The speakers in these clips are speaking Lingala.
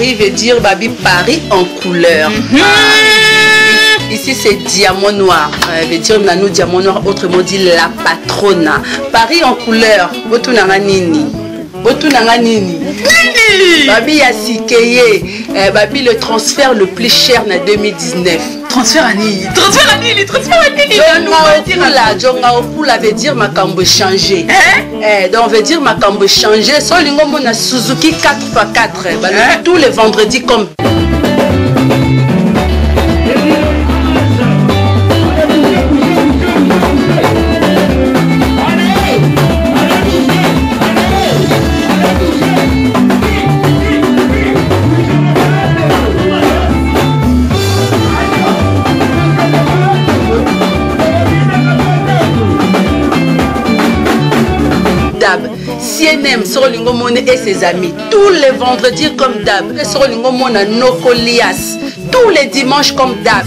Paris veut dire babi Paris en couleur. Ici c'est diamant noir, veut dire nano diamant noir, autrement dit la patrona. Paris en couleur, botu nanga nini. Babi Yasikeye, babi le transfert le plus cher en 2019. Transfert à Nini. Jonga Opula veut dire ma cambo changer. Donc veut dire ma cambo changer. Sur l'ingombo na Suzuki 4x4. Tous les vendredis comme. CNM sur Lingomone et ses amis tous les vendredis comme d'hab. Sur Lingomone à Nokolias tous les dimanches comme d'hab.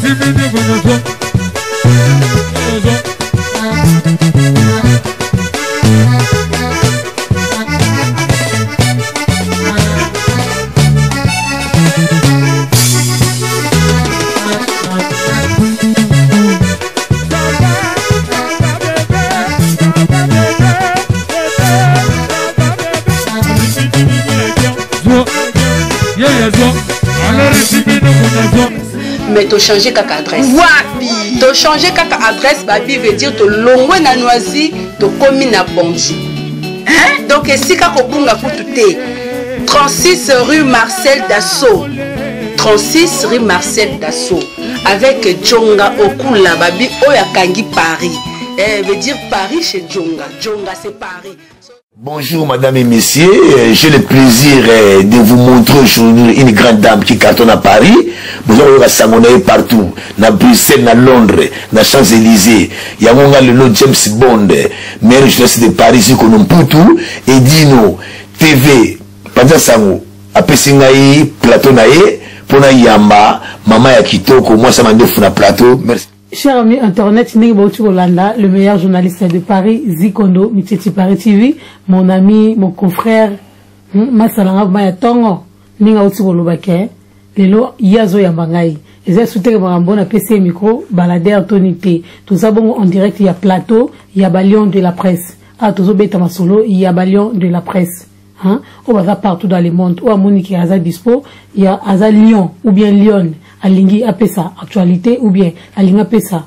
Mais tu changer kaka adresse. Wapi. Tu changer kaka adresse, babi veut dire tu longwe na noisi, tu komi na bonji. Donc ici kako bunga kututé. 36 rue Marcel Dassault. 36 rue Marcel Dassault. Avec Djonga Okula babi oya kangi Paris. Veut dire Paris chez Djonga. Djonga c'est Paris. Bonjour madame et messieurs, j'ai le plaisir de vous montrer aujourd'hui une grande dame qui cartonne à Paris. Vous allez samoner partout, dans Bruxelles, dans Londres, dans Champs-Élysées. Il y a le nom James Bond, maire jeunesse de Paris, ici qu'on a tout, et Dino, TV, pendant ça, après Singaï, plateau naïe, pour na yamba, maman ya kitoko, moi ça m'a dit na plateau, merci. Cher ami Internet, le meilleur journaliste de Paris, Zikondo, Miteti Paris TV, mon ami, mon confrère, Masalanga Mayatongo, Ninga Otsigolobake, Lelo Yazo Yamangai. Et j'ai souhaité que mon a PC micro, baladeur Tony T. Tout ça bon en direct, il y a plateau, il y a balion de la presse. Ah, tout ça bête ma solo, il y a balion de la presse. On va partout dans le monde. Ou à Monique Aza Dispo, il y a Aza Lyon, ou bien Lyon. Alingi apesa actualité ou bien alingi apesa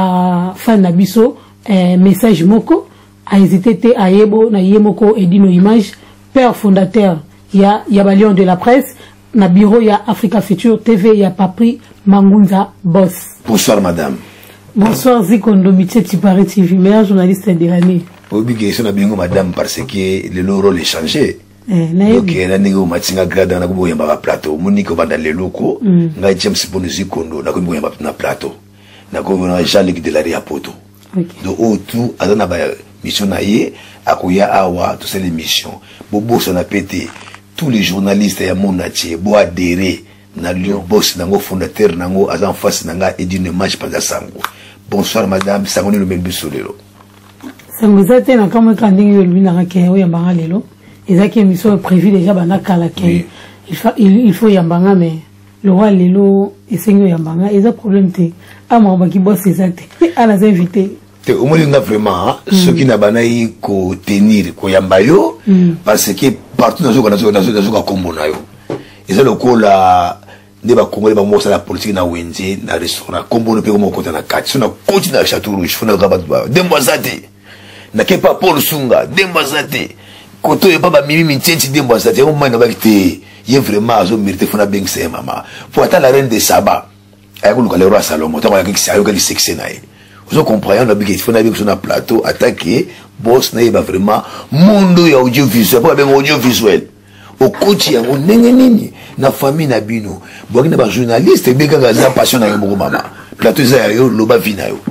ba fan nabiso message moko a hésité te ayebo na yemoko edino image père fondateur ya balion de la presse na bureau ya Africa Future TV ya Papri Mangunza boss. Bonsoir madame. Bonsoir Zikondo Miteti Paris TV meilleur journaliste de l'année. Obi na bingo madame parce que le rôle est changé. Ok, la négo matinga grada na kubo yamba plateau. Monique banda le loko, nga James Bond Zikondo na kubo yamba na plateau. Na kubo na Jean-Luc Delary Poto. Donc tout azana ba mission na ye akoya awa tout ces émissions. Bobo son a pété tous les journalistes ya monatier bo adhérer na Lyon boss nango fondateur nango azan face nanga edine match pas sango. Bonsoir madame, sangoni le même bisolelo. Sangozate na kama kandingi yo lubina ka yo yamba lelo. Et ça qui est mission prévu déjà bana kalake. Il faut yambanga mais le roi lelo et seigneur yambanga et ça problème te à moi qui bosse exact à la invité. Te au moins vraiment ce qui n'a banaï ko tenir ko yambayo parce que partout dans ce combo na yo. Et ça le ko la ne ba congolais ba mosa la politique na wenze na restaurant combo ne peut comme côté na 4 na continue à Château Rouge fona rabat dembazate na ke pas Paul Sunga dembazate. Quand tu es pas mimi mintienti dembo ça on m'a dit il est vraiment à mériter fona bien c'est maman pour attendre la reine de Saba avec le roi Salomon tu vois que c'est avec le sexe naï vous comprenez on a bien qu'il faut na bien sur un plateau attaquer boss naï va vraiment monde audiovisuel pas bien audiovisuel au quotidien on nini na famille na bino bon na ba journaliste bien gaza passion na yo maman plateau ça yo loba vina yo.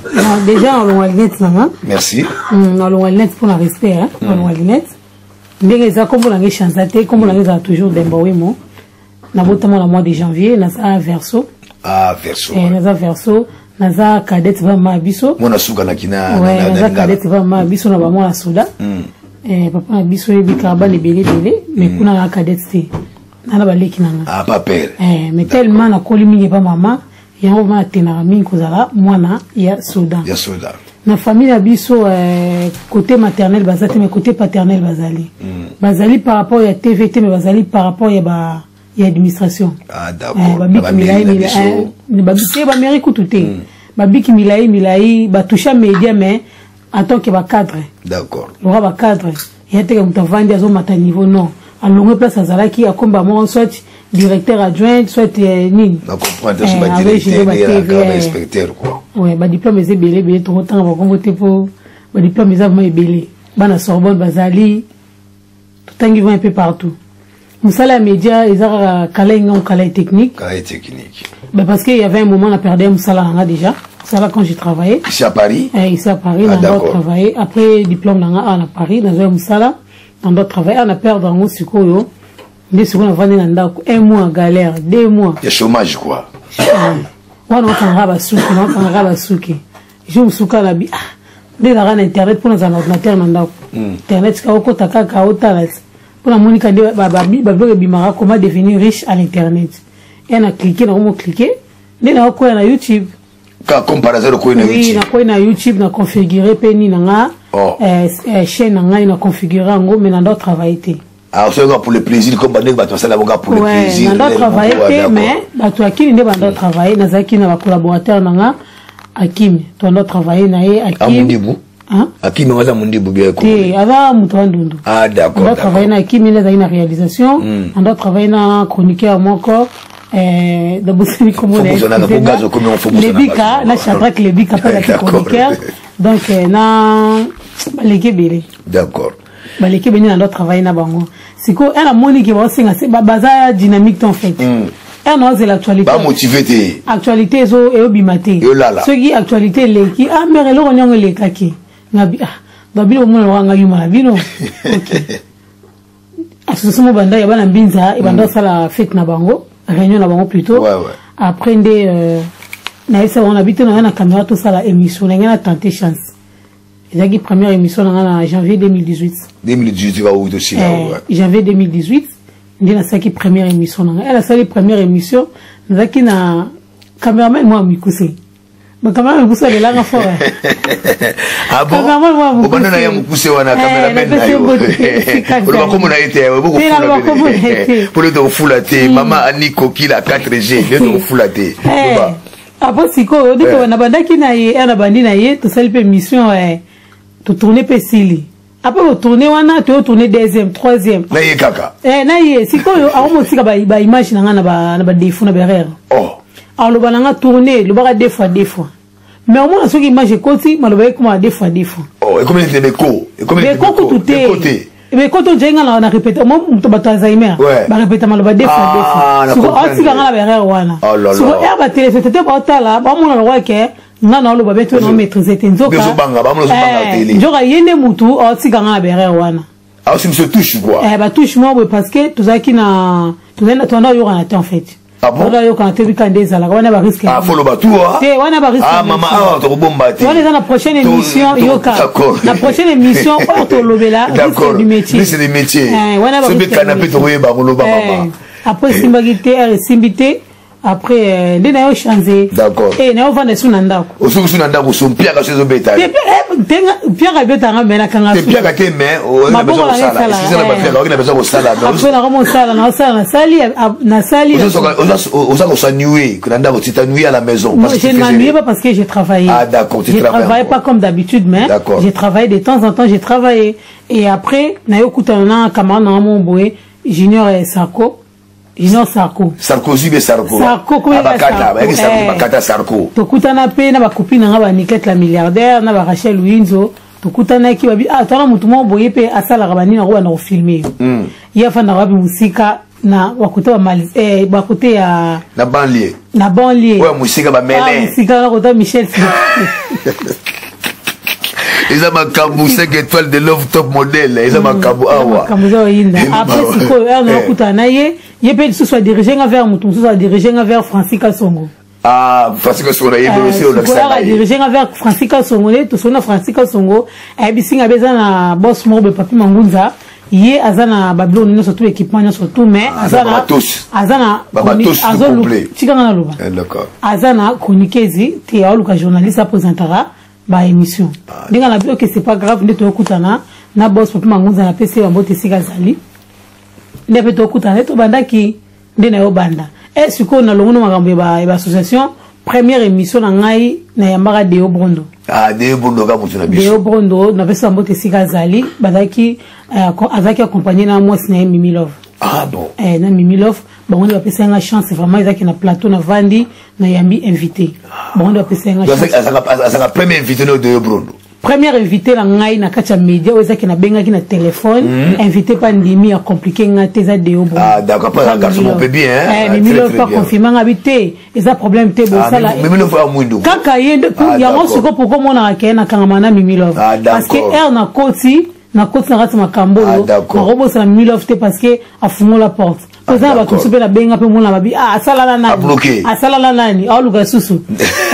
Déjà on va le merci on va le pour la respect hein on va le mais ça comme on a chanté comme on a toujours d'emboimo na botamon la mois de janvier na ça verso verso na ça verso na ça cadet va ma biso mona suka na kina na ça cadet va ma biso na ba moi souda papa biso e bikaba le belé mais kuna la cadet nana baleki nanga. Ah, pas père. Mais tellement na koli mingi pas maman, yango ma tenara mingi kozala mwana ya soda. Ya soda. Na famille abiso côté maternel bazali mais côté paternel bazali. Bazali par rapport à TVT mais bazali par rapport à ya administration. Ah d'accord. Babiki milai babiki ba mairie kututé. Babiki milai ba toucha média mais en tant que ba cadre. D'accord. Lora ba cadre. Ya te ka mutavandi azo mata niveau non. À longue place azalaki akomba mo soit directeur adjoint soit nini. On comprend que c'est pas directeur et inspecteur quoi. Ouais, ba diplôme est belé trop temps va convoter pour ba diplôme est vraiment belé. Bana Sorbonne bazali tout temps qui va un peu partout. Moussala média ils ont calé technique. Calé technique. Ben parce qu'il y avait un moment on a perdu Moussala déjà. Ça là quand j'ai travaillé. Ici à Paris. Ici à Paris on a travaillé après diplôme là à Paris dans un Moussala on doit travailler on a perdu en Sikoyo. Des secondes avant un mois galère 2 mois. Il y a chômage quoi. On a un souki. Je me souviens la bi. Dès la internet pour nos ordinateurs internet pour la Monica comment devenir riche à l'internet. Et on a cliqué on a cliqué. Dès la quoi na YouTube. Comparaison ko na YouTube. Oui, na quoi na YouTube na configurer peni na chaîne na configurer ngo mais na doit travailler. Ah, c'est pour le plaisir, comme on va ça là pour le plaisir. On doit travailler, mais tu as qui ne doit travailler, na zaki na collaborateur nanga Akim, tu dois travailler na Akim. Amundibu. Hein? Akim on va Amundibu bien quoi. Oui, avant Mutandundu. Ah d'accord. On doit travailler na Akim, il a une réalisation. On doit travailler na chroniqueur mon corps. De bosser comme on est. Les bika, la chadrak les bika pas la chroniqueur. Donc na baleke belé. D'accord. Baleke beni na doit travailler na bango. C'est quoi elle a moni qui va singa c'est baza dynamique en fait. Elle a l'actualité. Pas motivé. Actualité zo et obimaté. Ce qui actualité les qui ah mais le on les kaki. Ngabi ah babi o mona wanga yuma bino. OK. Association mo banda ya bana mbinza e banda sala fête na bango, réunion na bango plutôt. Après na esa on habite na caméra tout ça la émission na tenté chance. Il y a première émission en janvier 2018. 2018, tu vas où aussi là? Janvier 2018, il y a la première émission. Elle a la première émission. Nous avons un caméraman, moi, Mikousé. Mais caméraman, Mikousé, elle est là, fort. Ah bon? Caméraman, moi, Mikousé. On a Mikousé, on a caméraman. Pour le moment, on a été, pour le foulaté, maman Aniko qui la 4G, le foulaté. Après, c'est quoi? On dit qu'on a bandé qui n'a eu, on a bandé n'a eu, tout ça, l'émission, tu tourner pesili. Après vous tourner wana tu tourner deuxième troisième na ye kaka na ye siko au motika ba image na ba défaut na berère alors le balanga tourner le bara deux fois mais au moins ce qui image côté maloba comme deux fois et combien de écho et combien de côté mais quand on dit on a répété moi on ba Alzheimer ba répéter maloba deux fois siko aussi la berère wana siko ba téléspectateur ba tala ba mon le roi que non le babé tu non maîtriser tenzoka njoka yende mutu o tsikanga berère wana ah si me touche quoi ba touche moi parce que tuzaki na tuzenda tona yo kana en fait ah bon yo kana te bikandeza la wana ba risque ah follow ba toi wana ba risque ah maman ah to bomba te wana la prochaine émission yoka la prochaine émission porte lobela d'accord du métier c'est des métiers c'est be canapé to ba loba maman après simbagité simbité après dès n'a changé d'accord et n'a pas de sunanda au sunanda ko son pierre chez obeta pierre abeta nga mena kanga pierre ka te mais on a besoin de ça c'est ça pas faire on a besoin de ça là après na comment ça na sali on ça ça nuit que nanda tu t'as nuit à la maison parce que je m'ennuie pas parce que j'ai travaillé ah d'accord tu travailles je travaille pas comme d'habitude mais j'ai travaillé de temps en temps j'ai travaillé et après na yokutana camarade na mon boy junior Sarko Junior Sarko. Sarkozy be Sarko. Sarko comme Bakata Sarko. Tokutana pe na ba copine nga ba Niket la milliardaire na ba Rachel Winzo. Tokutana ki ba bi ah tona mutu mo boye pe asala rabani na ko na filmer. Ya fa na rabi musika na wakuta ba mal bakote ya na banlieue. Na banlieue. Ouais musika ba mele. Ah musika na kota Michel. Ils ont un 5 étoiles de Love Top Model. Ils ont un cabou. Après, c'est quoi? On a écouté Anaye. Il peut soit dirigé vers Mouton, soit dirigé vers Francisca Songo. Ah, Francisca Songo. Il peut aussi au dirigé vers Francisca Songo. Tout son Francisca Songo. Et puis, si on a besoin d'un boss mort de Papi Mangunza, Yé azana bablo nous surtout équipement surtout mais azana azana tikanga loba d'accord azana chroniquezi te aluka journaliste présentera ba émission ndinga na bio que c'est pas grave ndeto okutana na boss papa mangunza na PC bambote sikazali ndebe to okutana to bandaki ndena yo banda est-ce qu'on a longo makambo ba association première émission na ngai na yambaka Deo Brondo Deo Brondo ka mutuna biso Deo Brondo na pesa mbote sikazali badaki azaki accompagné na moi na Mimi Love bon na Mimi Love bon on va pesa nga chance vraiment ezaki na plateau na Vandi na yambi invité bon on va pesa nga chance azaka premier invité no Deo Brondo première invité la ngai na kacha média ezaki na benga ki na téléphone invité pas ndimi a compliqué nga teza Deo Brondo d'accord pas garçon on peut bien Mimi Love pas confirmer ngabité eza problème te bo sala Mimi Love a mwindu kaka yende ya ngoso ko pourquoi mona akena kanga na Mimi Love parce que er na koti na rata makambo na robo sa Mimi Love te parce que a fumo la porte poza ba kusupe la benga pe mona babi asala la nani asala la nani au luga susu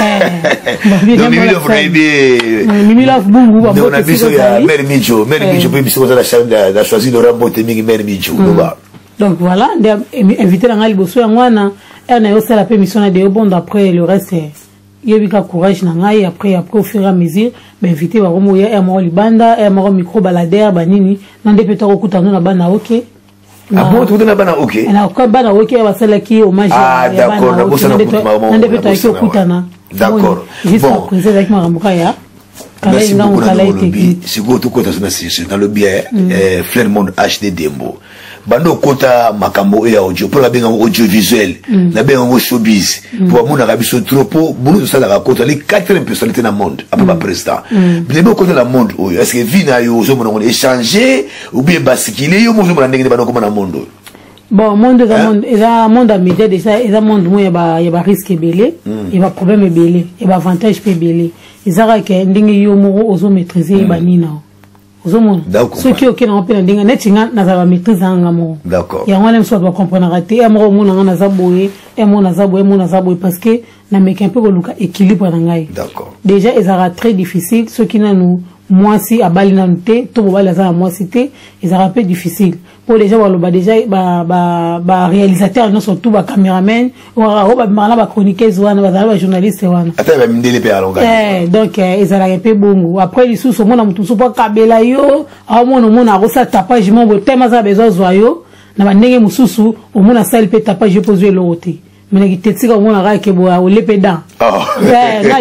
Mimi Love bungu ba on a biso ya Mère Micho pe biso la chambre da choisi de rambote mingi Mère Micho donc voilà invité la ngali boso ya ngwana na yo sala pe mission na Deo Brondo après le reste yebika courage na ngai après au fur et à mesure ba invité ba romo ya mo libanda mo micro baladeur banini na ndepe to kokutana na bana OK bon tu na bana OK na ko bana OK ba sala ki hommage d'accord na bosa na kutana na ndepe to kokutana d'accord bon président avec marambuka ya merci beaucoup c'est go to kota sur dans le bien Flermont HD Dembo bando kota makambo ya audio pour la benga audiovisuel la benga showbiz pour mon arabiso tropo bulu ça la kota les 4 personnalités dans le monde après ma président bien kota la monde est-ce que vina yo zo mon échanger ou bien basculer yo mo zo mon ndenge bando comme na monde bon monde eza monde à média déjà eza monde mo ya ba risque belé et ba problème belé et ba avantage pe belé ezara ke ndenge yo mo ozo maîtriser ba nina ceux qui ont un dinga netinga na za maîtrise anga mo d'accord ya ngwana mso ba comprendre raté amro mo na za boye mo na za boye parce que na meka un peu ko luka équilibre na ngai d'accord déjà ezara très difficile ceux qui na nous moi si abali na nté to bobala za moi cité ezara un peu difficile pour déjà waloba déjà ba réalisateur non surtout ba cameraman ou ba chroniqueuse wana ba journaliste wana ata ba mindele pe alonga donc ezala un peu bongo après lisu so mona mutu so pa kabela yo a mona ko sa tapage mo bo tema za besoin zoyo na bandenge mususu o mona sale pe tapage pose le roté mais qui te tira mona ra ke bo o le pedant na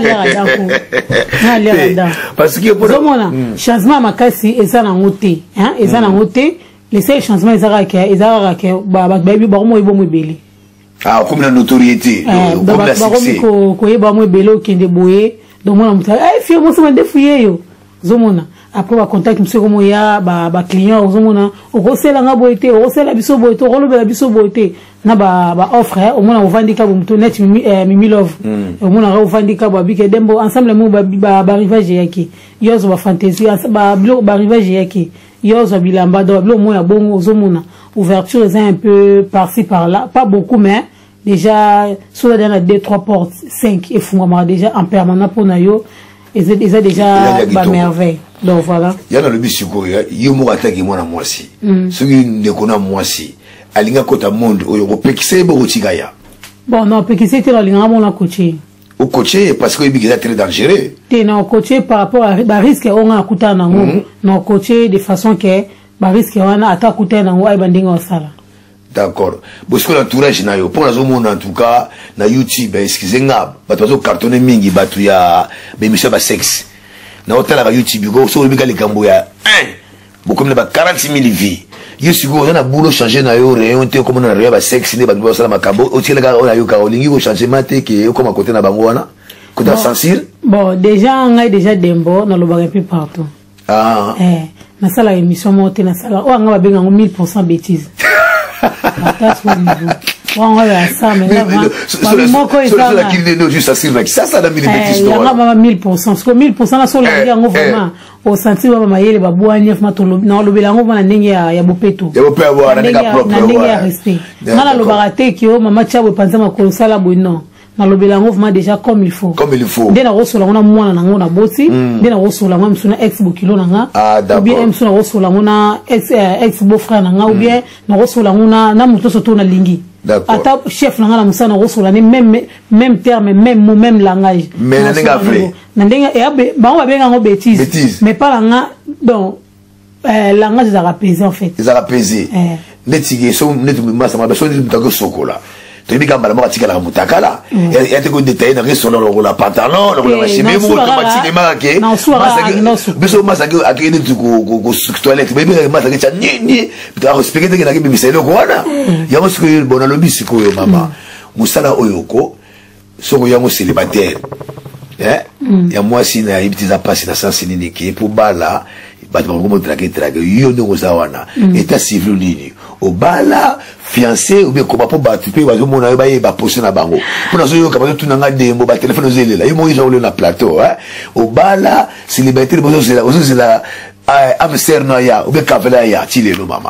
lera dan parce que pour mona changement makasi ezana ngote ezana ngote les seuls changements ezara ke ba baby ba mo ibo mo belé comme la notoriété comme la succès ko yeba mo belé okende boye donc mona muta fie mo so ndefouye yo zomona après ba contact monsieur comme ya ba client zomona okosela nga boyete okosela biso boyete okolobela biso boyete na ba offre au mona ovandika bo muto net Mimi Love au mona ra ovandika ba bike dembo ensemble mo ba rivage yaki yozo ba fantasy ba blog ba rivage yaki yozo bilamba do blog mo ya bongo zomona ouverture est un peu par-ci par-là pas beaucoup mais déjà sur la dernière 2-3 portes 5 et fungama déjà en permanent pour nayo et c'est déjà ba merveille donc voilà yana le bisiko yo mo attaque moi na moi si ce qui ne connaît moi si alinga kota monde oyo ko pekise bo tigaya bon non pekise te alinga mo na coacher au coacher parce que il est très dangereux te non coacher par rapport à ba risque on a kutana ngo non coacher de façon que ba risque on a ata kutana ngo ay bandinga osala d'accord parce que l'entourage na yo pour la zone en tout cas na YouTube excusez-moi bato cartonner mingi batu ya bemission ba sexe na hôtel à YouTube go so bika likambo ya 1 beaucoup na 40,000 vies yesu go na boulot changer na yo réunion te comme na réunion ba sexe ne ba do sala makambo o tiela ga on a yo ka olingi go changement te ke comme à côté na bango wana côté censure bon déjà on a déjà dembo na lo ba un peu partout na sala émission monter na sala o nga ba benga 1000% bêtise on va ça mais là juste ça dans 1000% parce que 1000% la solo ya ngo vraiment au senti ba mayele ba boanye fma to na lobela ngo na ndenge ya bopeto ya bopeto wa na ndenge propre na ndenge ya respect na lo barate ki o mama chabo panza makolo sala bo non na lobelango vraiment déjà comme il faut ndena rosola ngona mwana nango na boti ndena rosola ngona msuna ex bokilo nanga ou bien msuna rosola ngona ex beau-frère nanga ou bien na rosola ngona na muto soto na lingi ata chef nanga na musana rosola ne même terme même mot même langage mais na ndenga vrai na ndenga e ba on va benga ngo bêtise mais pas langa donc langage za rapaiser en fait za rapaiser netiki so netu masa ma so netu mutako sokola tu dis kamba la mort tika la mutakala et te ko détailler dans son la pantalon la machine mo ko matiki marqué beso masaki akene tu ko toilette bébé masaki cha ni tu as respecté que na ki bimiselo ko wana ya mo siko bona lobi siko yo mama musala oyoko soko ya mo célibataire ya moi si na ibiti za passer na sens nini ki pour bala bato bango traquer yo ndongo zawana état civil nini obala fiancé ou bien comment pour battre pe bazo mona yo ba poser na bango pour zo yo kabazo tunanga dembo ba téléphone zelela yo mo izo na plateau obala célibataire bozo zela amser na ya ou bien kavela ya tilelo mama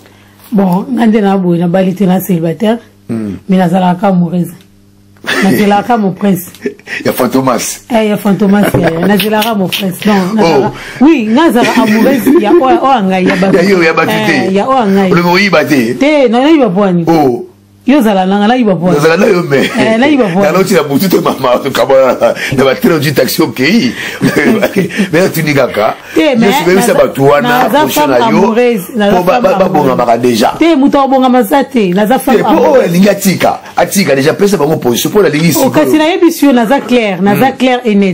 bon ngande na bo na balite na célibataire mais na zala ka amoureuse Nazilaka mon prince. Il y a Fantomas. Il y a Fantomas. Nazilaka mon prince. Non. Oui, Nazara amoureuse. Il y a Oanga. Il y a Batité. Il y a Oanga. Le mot y batté. Non, il va boire. Oh. Yo zala là il va boire. Zala là yo mais. Là il va boire. Là tu as beaucoup de maman kabala na ba très du taxi au pays. Mais tu dis kaka. Mais je ça ba tuana prochaine yo. Ba bonga maka déjà. Te muto bonga masate. Naza femme. Oh lingatika. Atika déjà pesa ba mon position pour la ligue ici. O kasi na yebisio naza clair et net.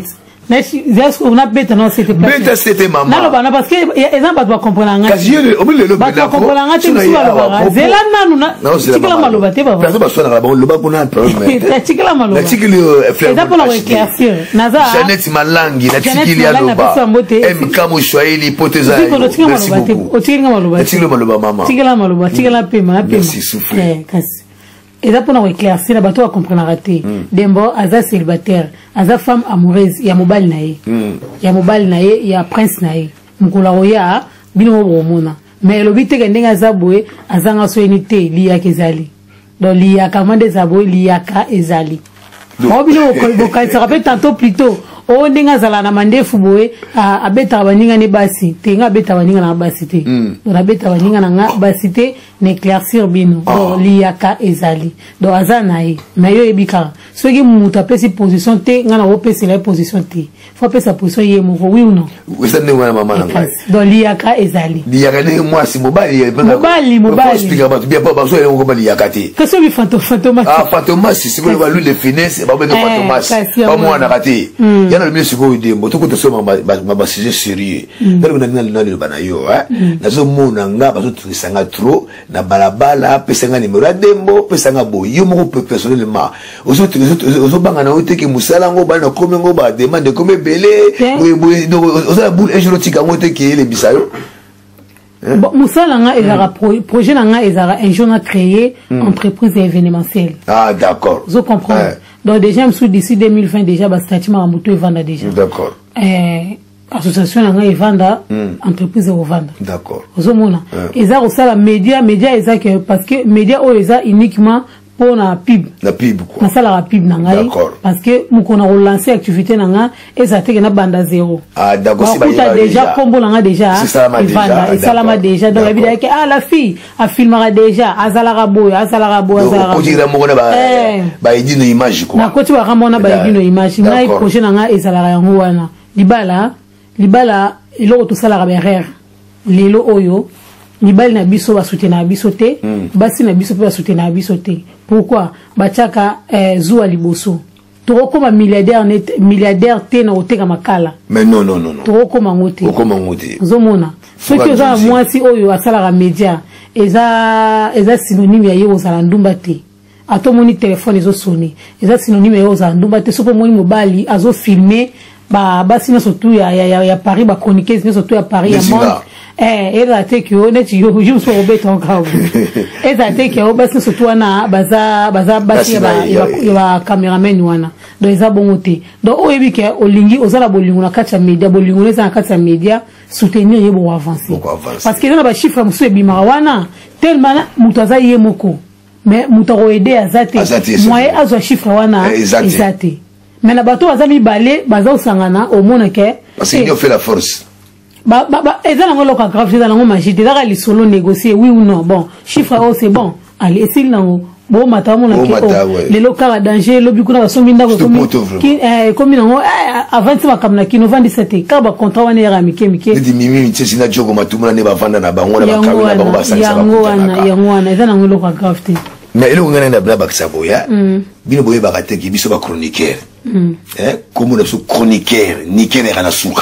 On a bête non c'était pas bête c'était maman non parce que ils ont pas comprendre nga kasi yo au milieu le ba comprendre nga tu sois zela nanu na tikela maloba te baba personne ba soir na ba loba kuna problème tikela maloba na tikeli frère ça pour la éclaircir naza Janet Malangi na tikeli ya loba MK Mouchwaili poteza merci beaucoup tikela maloba tikela pema merci souffler kasi et ça pour nous éclaircir la bateau à comprendre raté d'embo aza célibataire aza femme amoureuse ya mobile nae ya mobile nae ya prince nae mukula oya bino bomona mais le but que ndenga zabwe azanga so unité liya kezali donc liya kamande zabwe liya ka ezali bon bino ko ça rappelle tantôt plutôt o ndenga zala na mandefu boye abeta baninga ne basi te nga beta baninga na basi te na beta baninga na basi te n'éclaircir bino donc liaka ezali donc azanae mais yo ebika soki muta pesi position te nga na opesi la position te faut pesa position yemo oui ou non oui ça ne ngana mama na ngai donc liaka ezali liaka ne moi si mobali expliquer ba bien pas so ngo liaka te que so bi fantomas fantomas c'est pour le de finesse ba ben fantomas pas moi na raté yana le monsieur ko idembo to ko to so ma sujet sérieux ndalo na le bana yo na zo mona nga ba so trisanga trop na balabala pesanga numéro dembo pesanga boy yo moko personnellement ozo banga na oteki musala ngo ba na komengo ba demande comme belé boy ozo boule un jour tika ngo teki le bisayo bon musala nga ezara projet nga ezara un jour na créer entreprise événementielle d'accord vous comprenez donc déjà sous d'ici 2020 déjà ba statut ma moto et vendre déjà d'accord association nga evanda entreprise au vendre d'accord ozomona eza osala média eza que parce que média o eza uniquement pour la pub quoi na sala la pub na ngai parce que mukona relancer activité na nga eza te na banda zéro d'accord si ba déjà combo na nga déjà evanda et salama déjà donc évidemment que la fille a filmera déjà azala boy on dirait mo na ba idino image quoi na koti wa ramona ba idino image ngai projet na nga ezala yango wana libala iloko to sala berere lelo oyo libali na biso ba soutenir biso te basi na biso pe ba soutenir biso te pourquoi bachaka zuwa liboso to koma milliardaire te na oteka makala mais non to koma ngote zomona ce que za mwasi oyo asala media eza synonyme ya yo sala ndumba te atomoni téléphone ezo sonner eza synonyme ya yo sala ndumba te sopo moni mobali azo filmer basi na surtout ya Paris ba chroniqueuse na surtout ya Paris ya monde eza te que honnête yo so obeta encore eza te que basi surtout na baza basi ya cameraman wana donc eza bon te donc oyebi ke olingi ozala bolingo na kati ya media bolingo na na kati ya media soutenir yebo avancer parce que na ba chiffre musu ebima wana tellement muto aza yemoko mais mutako aider azate moyen azwa chiffre wana ezate mais na bato azami balé baza sangana au monde que parce qu'il a fait la force eza nango loka grave eza nango magie eza li solo négocier oui ou non bon chiffre c'est bon allez essayer nango bon mata mona ke le loka danger lobi kuna basombi ndako comme nango avant ça kamna kino 27 ka ba contrat wana era mike ndi mimi ntsi na jogo matumuna ne bavanda na bango na bakawina bango basalisa yango wana eza nango loka grave te mais ele ngana na bla bakisa boya bino boye bakate ki biso ba chroniqueur comme na su chroniqueur niqueur era na suka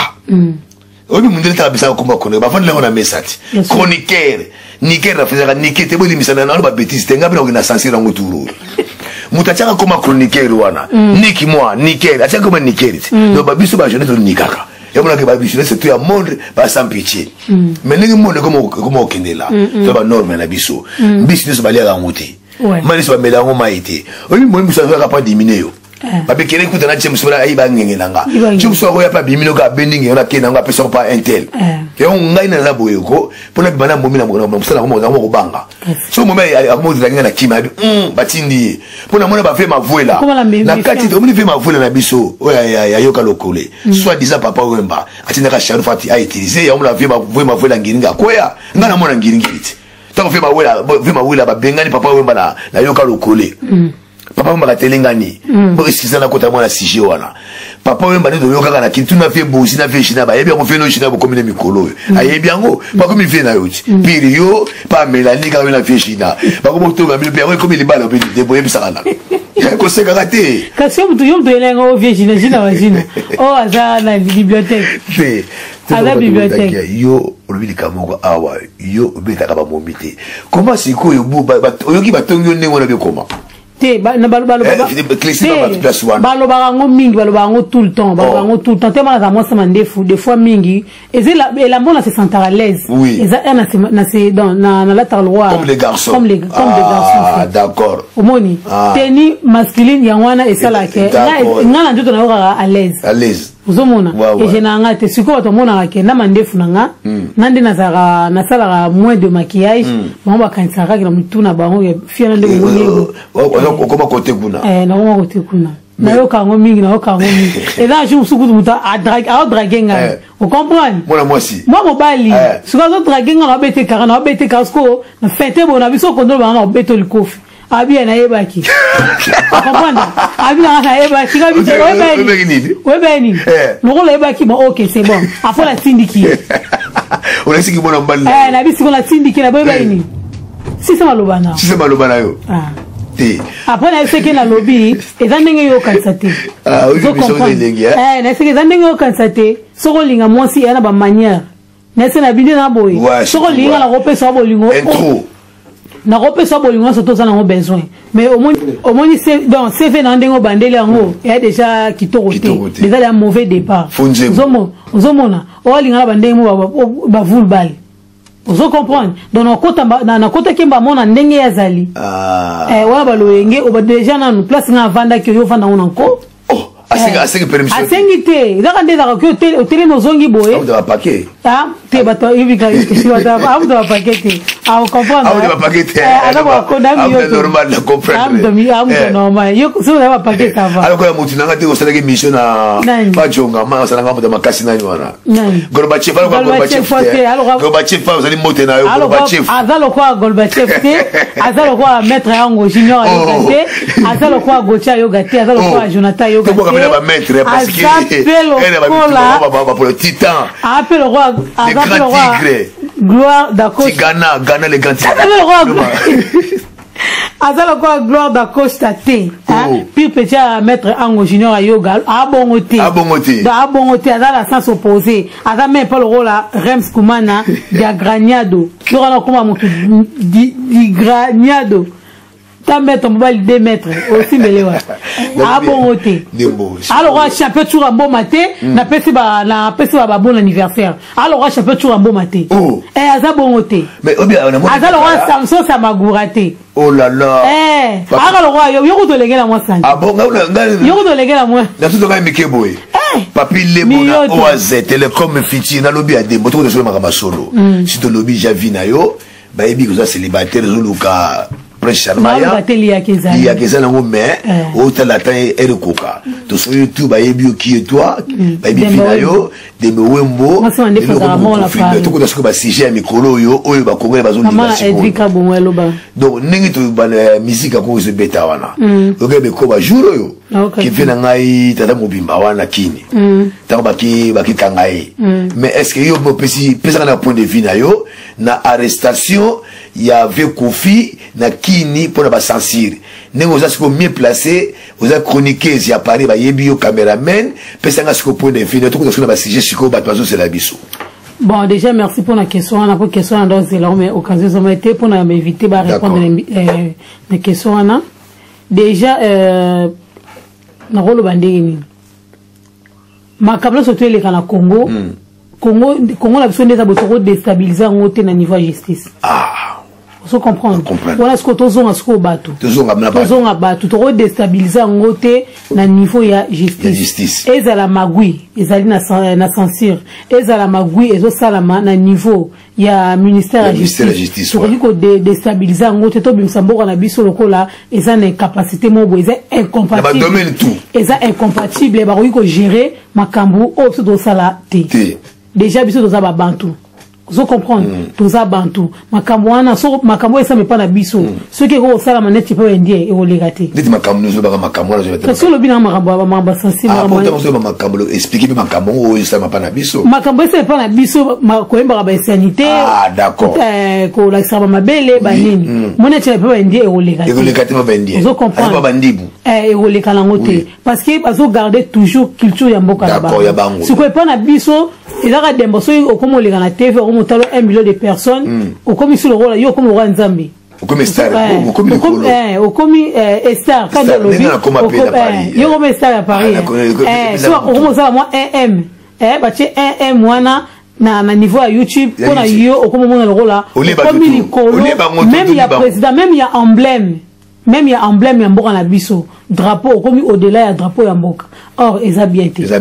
obi mundele ta bisa ko mbakone bavanda lengo na message chroniqueur niqueur na faisera niquer te boli misana na ba bêtise te ngabi na ngina sansira nguturu mutachaka koma chroniqueur wana niki moi niqueur achaka koma niqueur do ba biso ba jeune to nikaka yabona ke ba biso c'est tout ya monde ba sans pitié mais ningi monde comme okendela to ba norme na biso biso ba lia ngote mali so ba melango maite obi mo biso ka pas diminuer yo Parce que les coups de la James Sola, il va gagner là. Tu me sois pas bimino ka bending, on a qui n'a pas personne pas intel. Et on gagne dans la boyoko pour la banane momina mon ça na mo banga. So moment à mode la ngana kima batindi. Pour la mona ba fait ma voix là. La kati on fait ma voix na biso. Ya yoka lokole. Soit disant papa wemba. Atina ka sharu fati a utiliser ya on la fait ma voix la ngiringa. Koya ngana mona ngiringi vite. Tant fait ma voix là ba bengani papa wemba na yoka lokole. Papa m'a telengani pour expliquer na kota mwana sije wana papa wemba ne doyoka kana kintu na fait bosi na fait china ba yebi ko fait no china ko komine mikolo ayebi yango pas comme il fait na yoti pirio pas melanie ka na fait china ba ko moto ba bien comme il bala de boye bisakana ko se karaté kasi mtu yom doyelenga o vie china wajina o aza na bibliothèque c'est à la bibliothèque yo olobili kamoko awa yo beta ka ba momité comment c'est ko yo ba yoki batongo ne ngona be koma na balobaka ngo mingi balobaka ngo tout le temps tellement na moi ça mandefu des fois mingi et la mona se sentir à l'aise eza na la roi comme les garçons ah d'accord omoni teni masculine yangwana et ça là que ngana ndoto na yoka à l'aise uzomona et je n'anga te siko to mona ke na mandefu nanga nande nazara na sala moins de maquillage bon ba kansaka na mutuna bango fiana ndenge ngoni okoma kote kuna na okoma kote kuna na yoka ngo mingi na yoka ngo mingi et là je me suis dit muta a draguer nga on comprend moi aussi moi mobali siko zo draguer nga na bete karana bete kasko na fete bona biso kondo ba na beto likofi abi na yebaki comprendre abi na yebaki ka bi webeni no la yebaki bon OK c'est bon après la tindiki on a siki bona mbali na bi siko la tindiki na webeni si c'est malobana yo après na seke na lobby eza ndenge yo kansate zo comprendre na seke eza ndenge yo kansate soko linga mwasi yana ba manière na seke na bindi na boy soko linga na kopesa bolingo na kopesa bolingo so to sana ngo besoin mais au moins c'est donc CV na ndengo bandele yango ya déjà kitoko te déjà la mauvais départ zomona o linga na bandenge mo ba vulbal vous comprenez donc na kota kemba mona ndenge ya zali wana baloyenge o ba déjà na nous place na vanda que yo vanda on encore asengi permission asengi te zaka ndeza ka ko tele no zongi boye on doit paquet te bato ibika te bato on doit paquet te on comprend on doit paquet te alors ko na mi yo normal na comprendre normal yo so na paquet ça va alors ko mutu nanga te ko sala ke mission na ba jonga ma sala ngamba makasi na nywana Gorbachev vous allez monter na yo Gorbachev azalo kwa Gorbachev te azalo kwa maître yango junior yoga te azalo kwa Gocha yoga te azalo kwa Jonathan yoga te va mettre parce que elle va pour le titan appelle le roi gloire d'accord Ghana les grands tigres azalo kwa gloire d'Acosta te puis petit à mettre en junior yoga abongote azala sens opposé azala même pas le rôle là Rems Kumana dia Graniado qui on a comment di Graniado ta mettre mobile 2 mètres aussi melewa abongote alors chapeau toujours un bon matin na pesi ba bon anniversaire alors chapeau toujours un bon matin aza bongote mais azalo wa Samson Samagurate oh là là alors yo ko to lengela moi sandi bon yo ko to lengela moi na tout ka mikeboy papi le mona oaz telecom fiti na lobby a dembo to so makama solo si to lobby javi na yo ba ebi ko za célibataire zuluka Prince Charmaya liya kezana ngo mais otala tan ere koka to so YouTube ayebi ki et toi bayebi finayo de mewembo to ko dasko ba sujet mikolo yo oyo ba kongole bazo donc ningi to ba musique ko se beta wana okebe ko ba jour yo ki vena ngai tata mobimba wana kini ta ba ki kangai mais est-ce que yo mo pesa na point de vue na yo na arrestation il y avait Kofi na kini pour la censure nengo za siko mieux placé vous a chroniqué si à Paris ba yebi yo cameraman pesa nga siko point de vue to ko na ba sujet siko ba tozo c'est la biso. Bon, déjà, merci pour la question. On a pas de question dans ces langues, mais occasion m'été pour m'inviter à répondre les questions. Déjà, na rôle bandini. Ma kabla surtout les kana Congo. Congo la besoin d'être beaucoup déstabilisé en haute na niveau justice. Vous comprenez? Voilà ce que tous ont à ce qu'on batte. Tous ont à battre. Tout déstabilisé en haute na niveau ya justice. Et à la magui, ils allaient na censure. Et à la magui, et au salama na niveau ya ministère de justice. Sur lui qu'on déstabilisé en haute, tout bien sambo na biso loko là, ils ont une capacité mobo, ils sont incompatibles. Ils sont incompatibles. Ils vont gérer makambu au sud de sala té. Déjà biso doza ba bantu. Vous comprenez? Doza bantu. Makambo wana so makambo esa me pa na biso. Ce qui ko sala maneti pa ndie e o legate. Dit makambo nous ba makambo na parce que le bina makambo sensible. Ah pourtant makambo expliquer me makambo o esa ma pa na biso. Makambo esa pa na biso ko yemba ba sanité. Ah d'accord. Ko la saba mabele ba nini. Mona tshela pa ndie e o legate. E o legate ma ba ndie. Vous comprenez? Ba bandibu. E o lekala ngote parce que bazo garder toujours culture ya mboka là-bas. D'accord, ya bango. Si ko pa na biso il a des morceaux au comme les na TV au motalo 1 million de personnes au comme sur le rôle yo comme roi nzambi au comme star au comme star quand le lobby yo comme star à Paris soit au comme ça moi 1M ba ti 1M wana na niveau à YouTube on a yo au comme le rôle là comme même il y a président même il y a emblème ya mboka na biso drapeau comme au-delà ya drapeau ya mboka or ils a bien été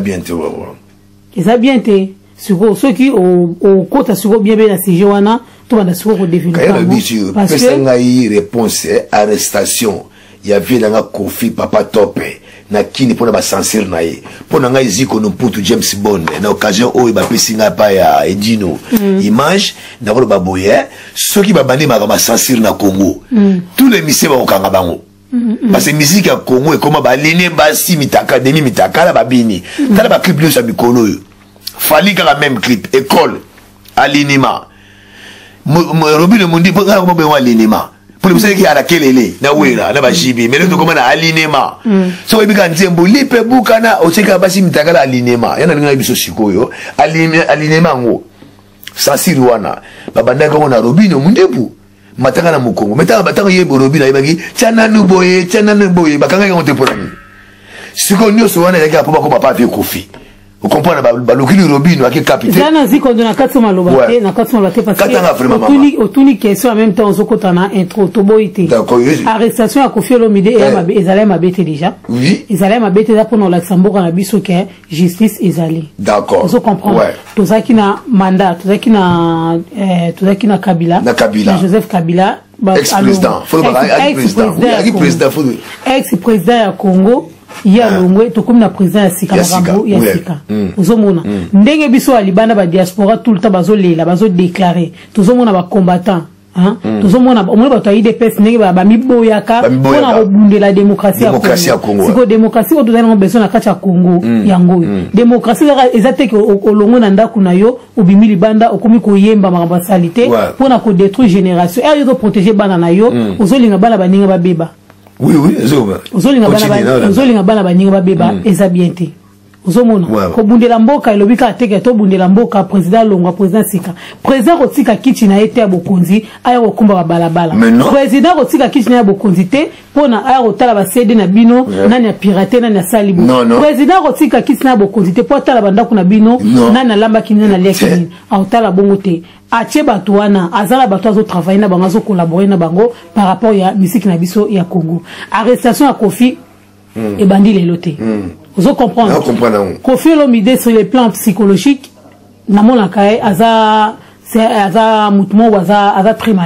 sur ceux qui au côté sur bien la CG wana tout va sur au développement parce que nga y réponse arrestation il y avait nga Kofi papa topé na kini pour na censure na ye pour nga iziko no putu James Bond na occasion o ba pesinga pa ya Edino image na ko ba boye ceux qui ba bandi ma censure na Congo tous les messieurs ba okanga bango parce que musique ya Congo et comment ba liné ba si mitaka demi mitaka la babini tala ba clip sa mikolo fallait que la même clip école alignement Robin Mundi pour nga mo be wa alignement pour le monsieur qui a la kelele na wera na ba jibi mais le comment na alignement so we bika nzembo lipe bukana o cheka basi mitaka la alignement yana nga biso sikoyo alignement ngo sasiri wana babanda ko na Robin Mundi bu matanga na mukongo metanga batanga yebo Robin ayibaki tshana nuboye bakanga ngote porani siko nyoso wana yaka papa ko papa avec Kofi. Vous comprenez, balokili Robin qui capitaine. Zana ziko na katuma lobate na katuma lobate parce que otuni question en même temps zokota na intro toboité. D'accord. Arrestation à Kofi Olomide et ezalé mabete déjà. Oui. Ezalé mabete là pour la Luxembourg na biso que justice ezali. D'accord. Vous comprenez. Tozaki na mandat, tozaki na Kabila. Na Kabila. Joseph Kabila. Ex-président. Ex-président ya Congo. Il y a l'ongwe to comme na président ya sika makambo ya sika uzomona ndenge biso alibana ba diaspora tout le temps bazo lela bazo déclarer tuzomona ba combattant hein tuzomona omona ba to IDPS ndenge ba miboyaka pona obunde la démocratie ya Congo siko démocratie o tozana besoin na kati ya Congo yango démocratie ezate ke olongo na ndako na yo obimili banda okomi ko yemba makambo salité pona ko détruire génération et yo protéger bana na yo ozolinga bana baninga ba beba. Oui, ozolinga bana baninga babeba eza bien te ozomona ko bundela mboka elobika teke to bundela mboka président longwa président sika président kotika kiti na ete ya bokonzi aya kokumba ba balabala président kotika kiti na ya bokonzi te pona aya kotala ba CD na bino nani ya pirate nani ya salibu président kotika kiti na ya bokonzi te po tala bandako na bino nani na lamba kini na leki nini aotala bongo te atie bato wana azala bato azo travailler na bango azo collaborer na bango par rapport ya musique na biso ya Congo arrestation ya Kofi et bandi les lotés. Vous comprenez? Kofi Olomide sur le plan psychologique, na mon akaye aza mouvement aza très malin.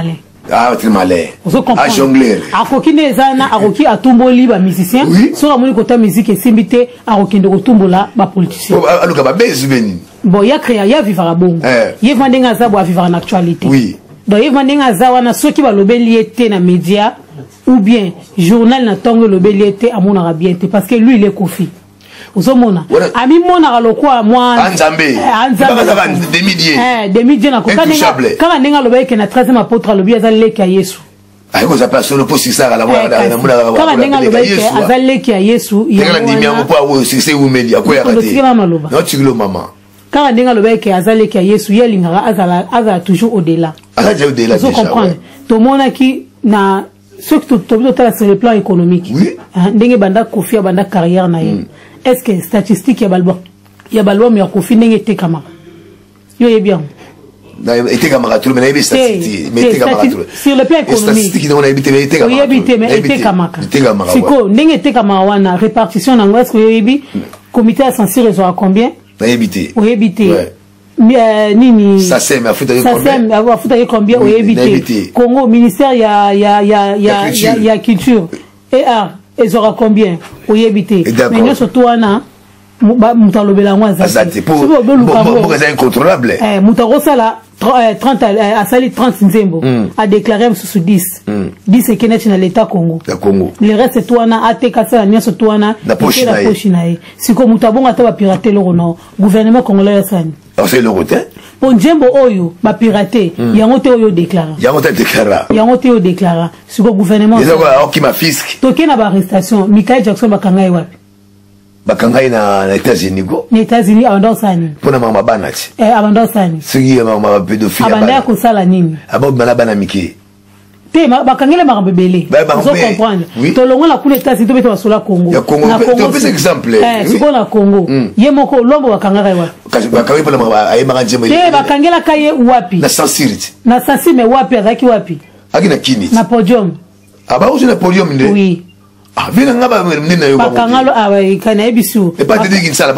Ah, très malin. À jongler. Akoki nezana, akoki atumboli ba musicien. So amoni kota musique esimbite, akoki ndo kotumbola ba politicien. Aluka ba bezubeni. Bon, ya créa, ya vivra bongo. Ye vandenga za bo vivre en actualité. Oui. Donc ye vandenga za wana soki ba lobeli ete na média ou bien journal na tongo lobeli ete amona rabiente parce que lui il est Kofi. Uzomona ami mona galokwa moi anzambe demi-dieu na kaka nenga lobeke na 13e apôtre lobi azaleki ya Yesu ayiko za personne posi sara la mona kaka nenga lobeke azaleki ya Yesu ya ndimi yango kwa wo sise umeli akoya kati no tigilo mama kaka nenga lobeke azaleki ya Yesu yelinga azala toujours au-delà au-delà vous comprenez to mona ki na ce que tu sur le plan économique ndenge banda Kofi banda carrière na ye. Est-ce que statistique ya balwa ya Kofi ndenge te kama yo ye bien était camarade tout mais statistique mais était camarade sur le plan économique statistique on a habité mais était camarade mais était camarade siko ndenge te kama wana répartition na ngwa est-ce que yo yebi comité à censure ils ont combien habité nini ça c'est mais afuta combien habité Congo ministère ya culture et art ils aura combien habité mais nous surtout wana mutalobela ngwaza c'est pour incontrôlable mutarosala 30 a sali 30 nzembo a déclaré sous 10 10 et kenet na l'état Congo le reste toi na ateka sala nyoso toi na poche na ye siko mutabonga ta ba pirater le rono gouvernement congolais sani c'est le rotin pour nzembo oyo ba pirater yango te oyo déclara yango te oyo déclara siko gouvernement qui m'a fisc toke na ba arrestation Michael Jackson bakangai wapi bakangai na États-Unis go na États-Unis abandon sani pona mama banati abandon sani sigi mama pédophile abanda ko sala nini abona bana miki te bakangela mara bebele vous comprendre to longo la kuna États-Unis to beto basola Congo na Congo c'est exemple siko na Congo ye moko lombo bakangaka wapi kasi bakangai pona mama ay mara njemo te bakangela kaye wapi na Sansiriti na Sansi me wapi azaki wapi akina kini na podium aba usi na podium nde oui vina ngaba mnina yo bakangalo kana ebisu et pas te dire ça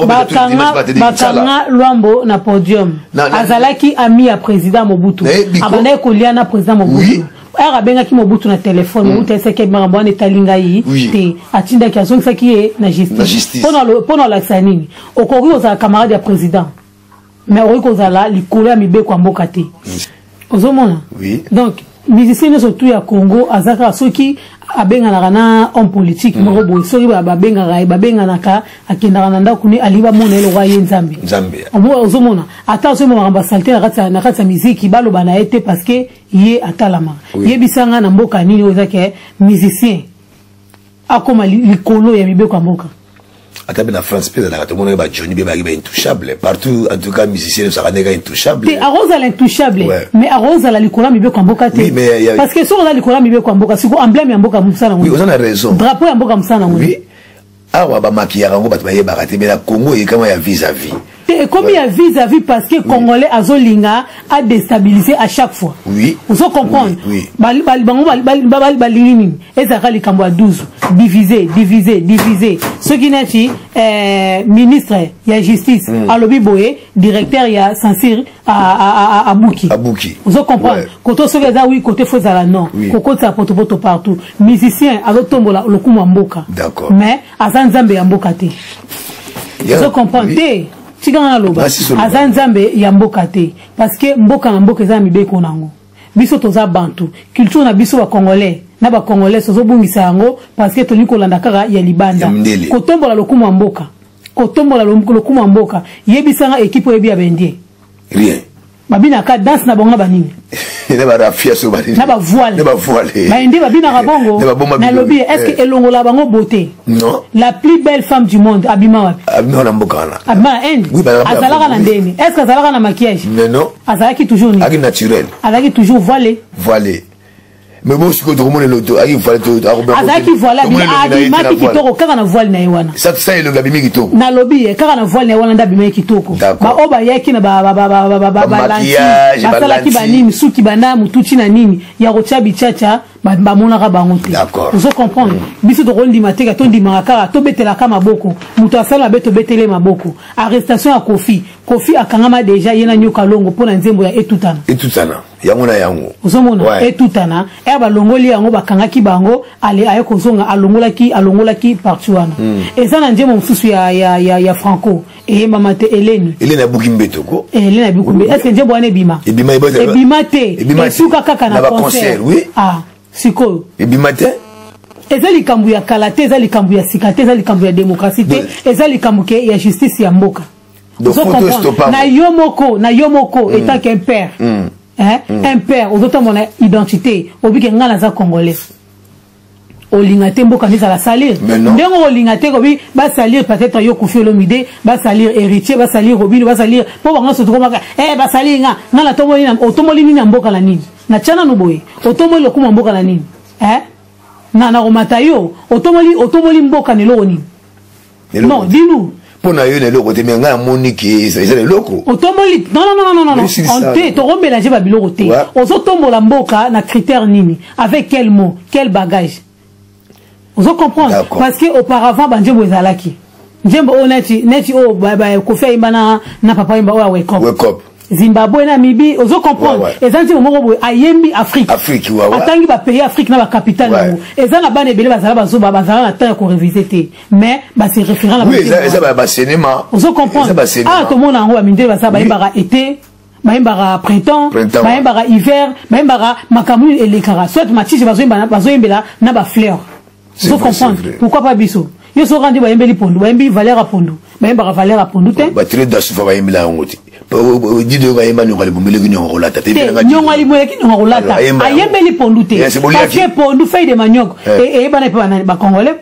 bakanga lwambo na podium azalaki ami ya président Mobutu abana kolia na président Mobutu arabenga ki Mobutu na téléphone Mobutu eseke marambo ane talinga yi te atinda ki azongisa ki na justice pona la sanini okori oza camarade ya président mais okori kozala likolo ya mibeko mboka te ozomona donc musicien surtout ya Congo azaka soki abenga na homme politique moko boy soki babenga naka akendaka na ndako ni aliba mona ele roi Nzambe ozomona ata so mo ngamba salté na kati musique baloba na ete parce que ye atalama ye bisanga na mboka nini ozake musicien akoma likolo ya mibeko mboka ata na France pe na tout monde ba Johnny be ba intouchable partout en tout cas musicien ça nega intouchable te arose à l'intouchable mais arose à la likola mibe kwa mboka te parce que sur la likola mibe kwa mboka siko emblème ya mboka musana oui on a raison drapeau ya mboka musana oui awa ba maquillage ngo bat ba ye ba mais la Congo est comment ya vis-à-vis et comme il y a vis-à-vis parce que Congolais azolinga a déstabilisé à chaque fois. Oui. Vous comprenez? Oui. Et ça les cambo à 12 divisé. Ce qui n'est pas ministre il y a justice à Lobi Boé, directeur il y a censure à Bouki. Vous comprenez? Côté ce que oui côté faux à la non. Côté ça poto partout. Musicien à l'autombola le coup mboka. D'accord. Mais à Zanzambe ya mboka te. Vous comprenez? Tigana loba azanzambe ya mboka te parce que mboka na mboka za mibeko nango biso toza bantu culture na biso ba congolais na ba congolais sozo bungisa yango parce que toni kolanda kaka ya libanda kotombola lokumu mboka kotombola lokumu mboka yebisanga équipe yebi ya bendie rien babina ka danse na bonga banini na ba rafia so banini na ba voile ba indi babina ka bongo na lobby est-ce que elongola bango beauté non la plus belle femme du monde abima wapi abima na mboka na abima end azalaka na ndeni est-ce que azalaka na maquillage non azalaki toujours ni aki naturel azalaki toujours voilé mais moi ce que tout le monde l'auto aki voilé tout azalaki voilé abima kitoko kaka na voile na yewana ça il le gabimi kitoko na lobby kaka na voile na yewana ndabima kitoko ba oba yaki na ba maquillage ba sala ki banini suki bana mutuchi na nini ya rocha bichacha ba monaka bango te. D'accord. Vous comprendre. Biso to ndima te ka to ndima ka to betela ka maboko. Muto asala beto betele maboko. Arrestation à Kofi. Kofi akangama déjà yena nyoka longo pona nzembo ya etutana. Etutana. Yango na yango. Ozomona etutana. Ba longoli yango bakangaki bango ale ayo kozonga alongolaki partout wana. Eza na nzembo msusu ya Franco. Mamate Hélène. Hélène Abukimbeto ko. Hélène Abukimbe. Est-ce que nzembo wana ebima? Ebima te. Esuka kaka na concert. Oui. Ah. Siko. Ebima te. Eza likambu ya kalate, eza likambu ya sikate, eza likambu ya démocratie te, eza likambu ke ya justice ya mboka. Donc na yomoko étant qu'un père. Un père, aux autres mon identité, au but que ngana za congolais. Olingate mboka nisa la salir. Ndenge olingate kobi ba salir peut-être yo Koffi Olomide, ba salir héritier, ba salir Robino, ba salir po banga so tokoma ba salir ngana tomoli na otomoli ni mboka la nini. Na chana no boye. Otomoli lokuma mboka la nini. Na romata yo, otomoli mboka ni loko nini. Non, dis-nous. Pona yo ne loko te menga moniki ça le loko. Otomoli non. On te to mélanger ba biloko te. Ozotombola mboka na critère nini? Avec quel mot, quel bagage? Vous comprenez? Parce que auparavant banjembo ezalaki. Njembo oneti o Koffi Imana na papa imba wa wake up. Zimbabwe na Mibi, vous comprenez? Ezanti momoko ayembi Afrique. Atangi ba pays Afrique na ba capitale. Ezana bane bele bazala bazoba bazala na temps ko revisiter. Mais ba se référent la. Oui, ça ba cinéma. Vous comprenez? Ah tout le monde en haut a minde bazala ba imba été. Maïmbara printemps, maïmbara hiver, maïmbara makamu et les caras. Soit matisse bazoimbela na ba fleur. Vous comprenez? Pourquoi pas biso? Yo so randi baïmbeli pondu, baïmbi valeur à pondu. Maïmbara valeur à pondu te. Ba tire d'asufa baïmbela ngoti. Dido baïmba nyonga libumele ki nyonga rolata. Nyonga libumele ki nyonga rolata. Ayembeli pondu te. Parce que pondu feuille de manioc et bana pe ba congolais.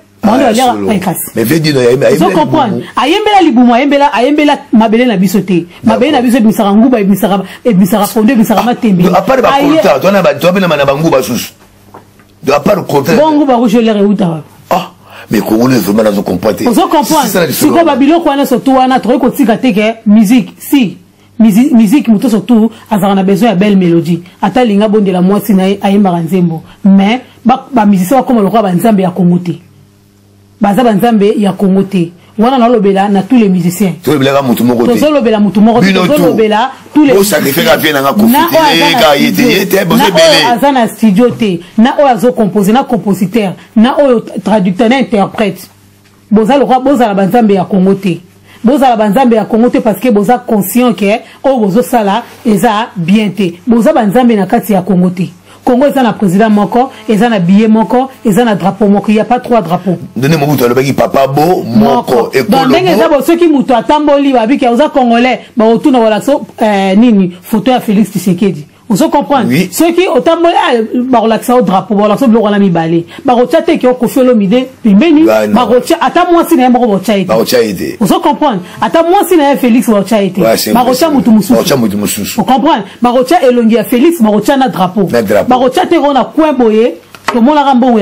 Mais veut dire vous comprenez? Ayembela libumu ayembela mabele na bisote. Mabele na bisote bisara nguba bisara pondu bisara matembe. À part ba konta, tona ba tobe na banguba susu. De à part konta. Bongo ba rouge l'air uta. Ah, mais Congolais vraiment dans comporter. Vous comprenez? Si ko babilo ko na soto wana to ko tika teke musique si musique muto surtout azana besoin ya belle mélodie. Ata linga bonde la mwasi na ayemba nzembo. Mais ba musicien comme le roi ba nzambe ya Congo te. Baza banzambe ya Congo te. Wana na lobela na tous les musiciens. To lobela mutu moko te. To lobela mutu moko te. To lobela tous les. O sacrifier la vie na Koffi. Ka yete bozebele. Azana studio te. Na o azo composer na compositeur. Na o traducteur na interprète. Boza le roi boza la banzambe ya Congo te. Boza la banzambe ya Congo te parce que boza conscient que o bozo sala eza bien te. Boza banzambe na kati ya Congo te. Congo est un président moko, est un billet moko, est un drapeau moko. Il n'y a pas trois drapeaux. Donnez-moi le papa beau moko. Donc ceux qui moutent à Tamboli, babi qui a congolais, bah autour de la nini photo à Félix Tshisekedi. Vous comprenez? Ceux qui au Tamboli, bah relaxer au drapeau, bah relaxer au mi balé, bah rochate qui au Koffi Olomide, pimbeni, bah rochate. Attends moi si n'a pas rochate. Bah rochate. Vous comprenez? Attends moi si n'a Félix rochate. Bah rochate moutou moussou. Vous comprenez? Bah rochate elongi à Félix, bah rochate na drapeau. Bah rochate on a coin boyé. Tout le monde a rambo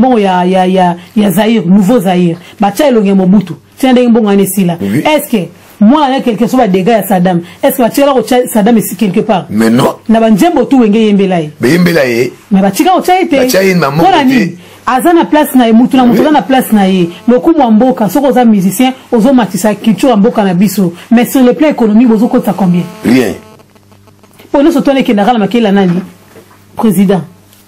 ya Zaïre, nouveau Zaïre. Bah tia elongi Mobutu. Tiens des bon année si là. Est-ce que moi, il y a quelque chose de dégâts à Saddam. Est-ce que tu as Saddam ici quelque part? Mais non. Na banjembo tu wenge yembelaye. Mais yembelaye. Mais batika o chaite. Batia une maman. Azana place na mutu na mutu na place na ye. Loku mboka soko za musicien ozo matisa culture mboka na biso. Mais sur le plan économique ozo compte combien? Rien. Pour nous surtout les Kendara makela nani? Président.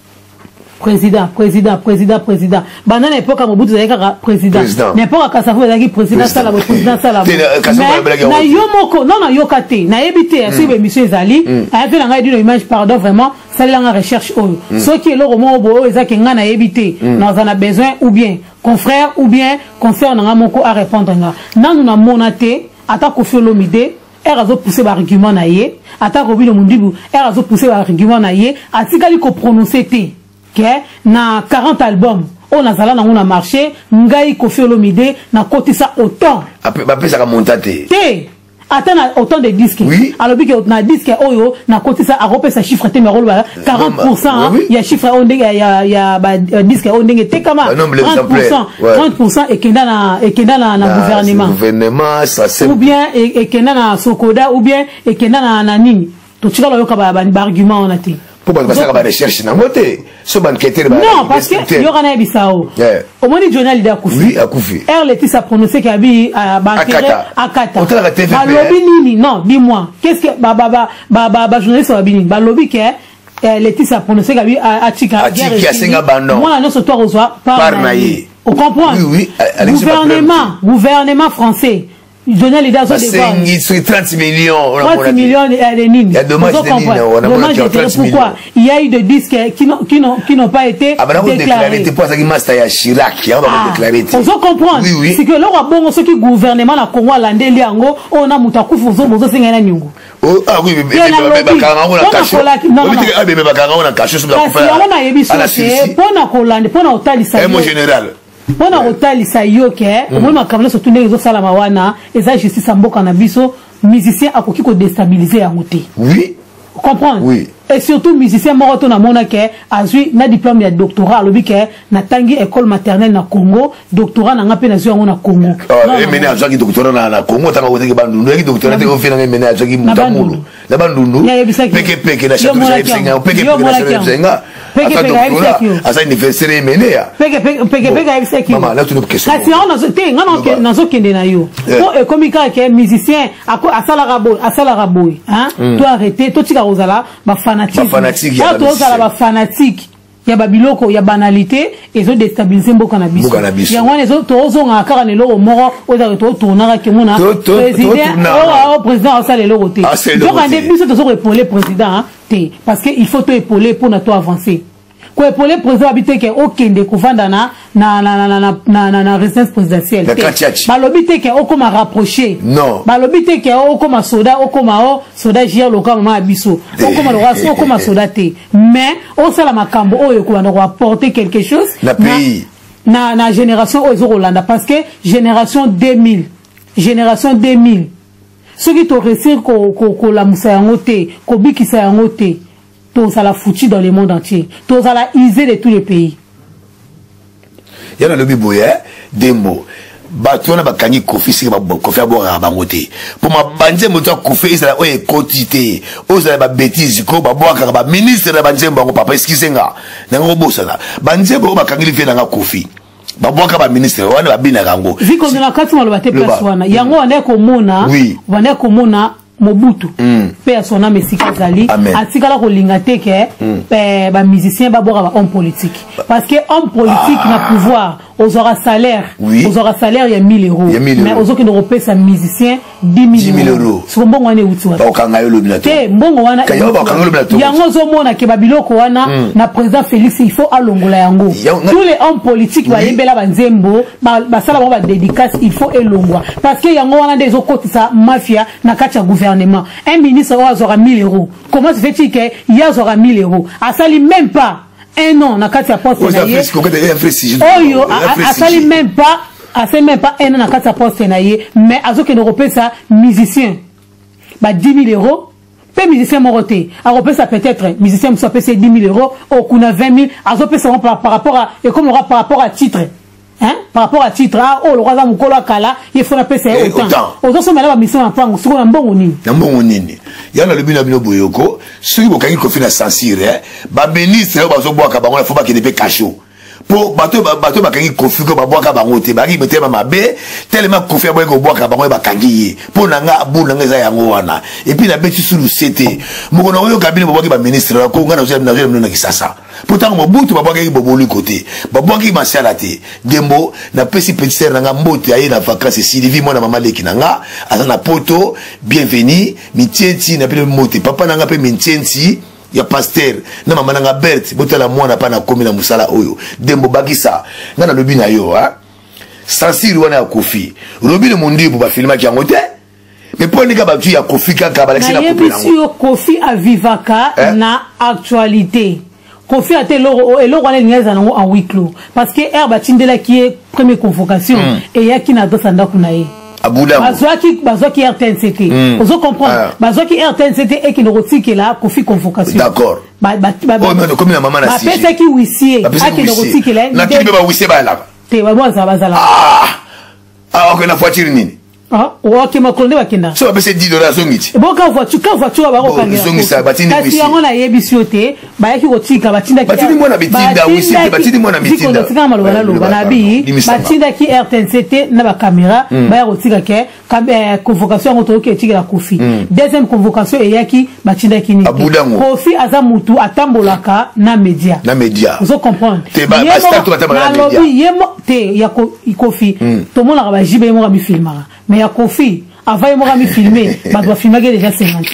Pendant l'époque, à Mobutu, il y a président. N'importe quoi, ça fait président, ça, président, ça, na yomoko, non, yokate, na ebité, si monsieur Zali, a fait la image, pardon, vraiment, ça, la recherche, ceux qui est là, au moment où ils ont na ebité, nous en a besoin, ou bien, confrère, ou bien, confrère, n'a moko à répondre, non, nous n'a monaté, attaque Koffi Olomide, elle a poussé l'argument na ye, attaque Robino Mundibu, elle a poussé l'argument na ye, a tikali ko prononcer te. Na 40 albums on a zala na on a marché ngai Koffi Olomide na kotisa autant après ça a monté te attends autant de disques alors que na disque oyo na kotisa a repé sa chiffre te mais 40% il y a chiffre on il y a disque on ndenge te kama 30% et kenda na gouvernement ça c'est ou bien et kenda na Sokoda ou bien et kenda na nini to tika lo yoka ba argument on a te pourquoi parce que la recherche n'a moté ce banqueteur non parce que il y aura na bisao au moins journal leader Koufi oui a Koufi Laetitia s'est prononcé qu'il y a banqueteur Akata ba lobby nini non dis-moi qu'est-ce que ba journaliste wa bini ba lobby que Laetitia s'est prononcé qu'il y a Atika moi non surtout reçoit par naïe on comprend oui gouvernement français journal leader so c'est 30 millions 30 millions de nini. Il y a dommage de pourquoi il y a eu des disques qui n'ont pas été déclarés. On se comprend. C'est que là bon ce qui gouvernement la Congo landé liango on a mutaku fuzo bozo singa na nyungu. Ah oui mais général pona kotalisa yo ke omoni makambo surtout ndenge ezosalama wana eza justice ya mboka na biso musicien akoki kodestabiliser yango te oui comprendre oui et surtout musicien moko to namona ke azwi na diplôme ya doctorat alobi ke natangi école maternelle na Congo doctorat nanga pe nazwi yango na Congo et mena azwaki doctorat na Congo tanga woteki bandundu yaki doctorat te ofina mena azwaki mutamulu na bandundu peke na château jaipsenga peke asa anniversaire menea peke aibisaki mama là tu nous question kasi on te nazo kende na yo po ekomika ke musicien asala boy hein to arrêter to tika ozala ba fanatique ya babiloko ya banalité ezo déstabiliser mboka na biso ya ngwana ezo tozonga kaka ne loko moko oza to tournaka ke mona président asala loko te donc ande biso tozo épauler président te parce que il faut to épauler pour na to avancer ko épauler président habité ke okende kovanda na résidence présidentielle balobi te ke okoma rapprocher balobi te ke okoma soda soda jia loka mama biso okoma loka okoma soda te mais osala makambo oyo ko ndako apporter quelque chose na pays na génération oyo Rolanda parce que génération 2000 ceux qui to réussir ko la musa yango te ko bikisa yango te tous à la foutu dans le monde entier, tous à la isée de tous les pays. Il y a le biboye, Dembo. Batona bakangi Kofi si Kofi abora bangote. Pour ma banze moto Kofi ça la quotité. Oza ba bêtise ko ba boaka ba ministre de banze bango papa eskisenga. Nango bosala. Banze bo bakangi li na Kofi. Ba boaka ba ministre wana ba bina kango. Viko na kati mo lobate place wana. Yango wana ko mona, wana ko mona Mobutu pe a son âme sikazali atikala ko lingate ke ba musicien ba boka ba homme politique parce que homme politique na pouvoir aux aura salaire il y a 1000 euros mais aux autres qui ne repèrent sa musicien 10 000 euros so mbongo wana uti wa bakanga yo lobinato te mbongo wana yango zo mona ke ba biloko wana na président Félix il faut alongola yango tous les hommes politiques ba yembela ba nzembo ba sala ba dédicace il faut elongwa parce que yango wana des okotisa mafia na kati ya gouvernement un ministre aura 1000 euros comment se fait-il que il y aura 1000 euros à sali même pas un an na kati ya poste na ye oyo asali même pas un an na kati ya poste na ye mais azo ke no repesa musicien ba 10 000 euros pe musicien moroté a repesa peut-être musicien mso pesa 10 000 euros au kuna 20 000 azo pesa par rapport à et comme aura par rapport à titre hein par rapport à titre oh le roi za mukolo kala il faut la pesa autant autant so mala ba mission en pango siko na mbongo nini yana le bino boyoko ceux qui bokangi Kofi na censure ba ministre ba zo boaka bango la faut ba kenepe cacho pour bato bakangi Kofi ko ba boaka bango te ba ki betema mabe tellement Kofi ba ko boaka bango ba kangi pour nanga abu nanga za yango wana et puis na beti sulu cete moko na yo kabine boaki ba ministre ko ngana zo na kisasa pourtant Mobutu ba boaki boboli côté ba boaki masala te Dembo na pesi petit sœur nanga mbote aye na vacances Sylvie mona mama leki nanga azana poto bienvenue mitienti na pele mote papa nanga pe mitienti ya pasteur na mama nanga Bert botala mwana pa na komi na musala oyo Dembo bakisa ngana lobi na yo ha sansiri wana ya Kofi lobi le mondibu ba filma ki yango te mais pour les gars ba tu ya Kofi kaka ba laxina couper nango Kofi avivaka na actualité Kofi a été l'eau en huis clos parce que Herba Tindela qui est première convocation et il y a qui n'a d'autre sanda kunae Bazoa qui RTNCT vous comprenez Bazoa qui RTNCT et qui ne retire que là Kofi convocation d'accord mais comme la maman la si qui huissier qui ne retire que là na qui ba huissier ba là te ba bazala ah ok na voiture nini Ah, ok, ma konde bakenda. So c'est 10 $, zongiti. Bon, quand voiture ba okangela. Zongisa batini kasi bisi. yango na yebisiote, ba yaki kotika batinda ki. Batini mwana bitinda wisi, batini mwana bitinda. Zikondo tika maloba na loba na bi, batinda ki RTNCT na ba caméra, ba ya kotika ke convocation ngoto ki etika la Kofi. Deuxième convocation eyaki batinda ki ni. Kofi aza mutu atambolaka na média. Na média. Vous comprendre. Te ba statu batambolaka na média. Yemo te ya Kofi. To mona ba jibe mo mi filmara. Mais ya Kofi, avant il m'a mis filmer, bah doit filmer déjà 50.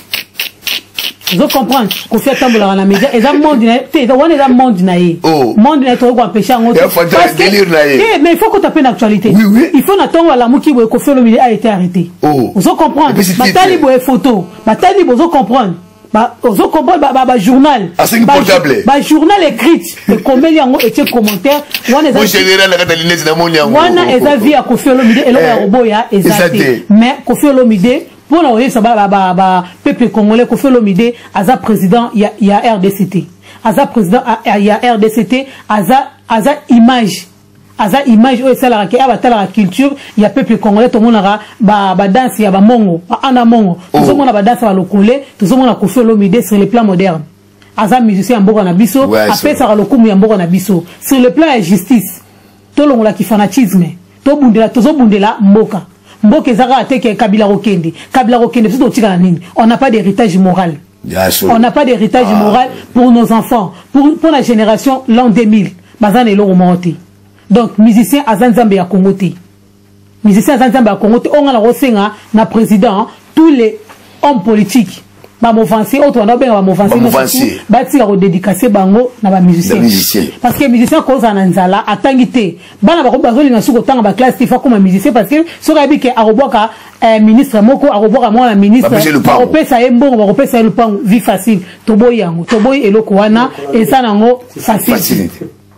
Vous comprenez? Kofi attend dans la média, et ça monde n'aie, on est dans monde n'aie. Monde n'aie trop empêché en autre. Mais il faut qu'on tape une actualité. Oui, oui. Il faut attendre la mouki où Kofi Olomide a été arrêté. Vous comprenez? Batali bo photo, batali bo vous comprendre. Bah, journal. Ah, c'est portable. Bah, journal écrit. Et combien il y a un commentaire. Moi, général, la catalinese na monia. Wana eza vie à Kofi Olomide et le robot ya exacté. Mais Kofi Olomide, pour la oye ça peuple congolais Kofi Olomide, aza président il y a RDCT. Aza président il y a RDCT, aza image. Aza image ou ça la la culture il y a peuple congolais tout le monde ba danse ya ba mongo ana mongo tout le monde ba danse ba lokole tout le monde a Kofi Olomide sur le plan moderne aza musicien mboka na biso après ça lokumu ya mboka na biso sur le plan de justice to longola ki fanatisme to bundela mboka ezaka ateke Kabila Rokende tout tika na nini on n'a pas d'héritage moral. On n'a pas d'héritage moral pour nos enfants pour la génération l'an 2000 bazane lo remonter. Donc, musicien Azanzambe ya Congo te. Musicien Azanzambe ya Congo te. On a la rosenga na président, tous les hommes politiques. Ba movansi, autre on a bien ba movansi. Ba ti ro dédicacer bango na ba musicien. Parce que musicien cause ananzala atangite. Bana ba ko bazolinga suko tanga ba classe tifa comme musicien parce que so ka bi ke aroboka ministre moko aroboka moi la ministre. Aropesa embongo ba kopesa lupango vie facile. Toboyi yango, toboyi eloko wana esa nango facile.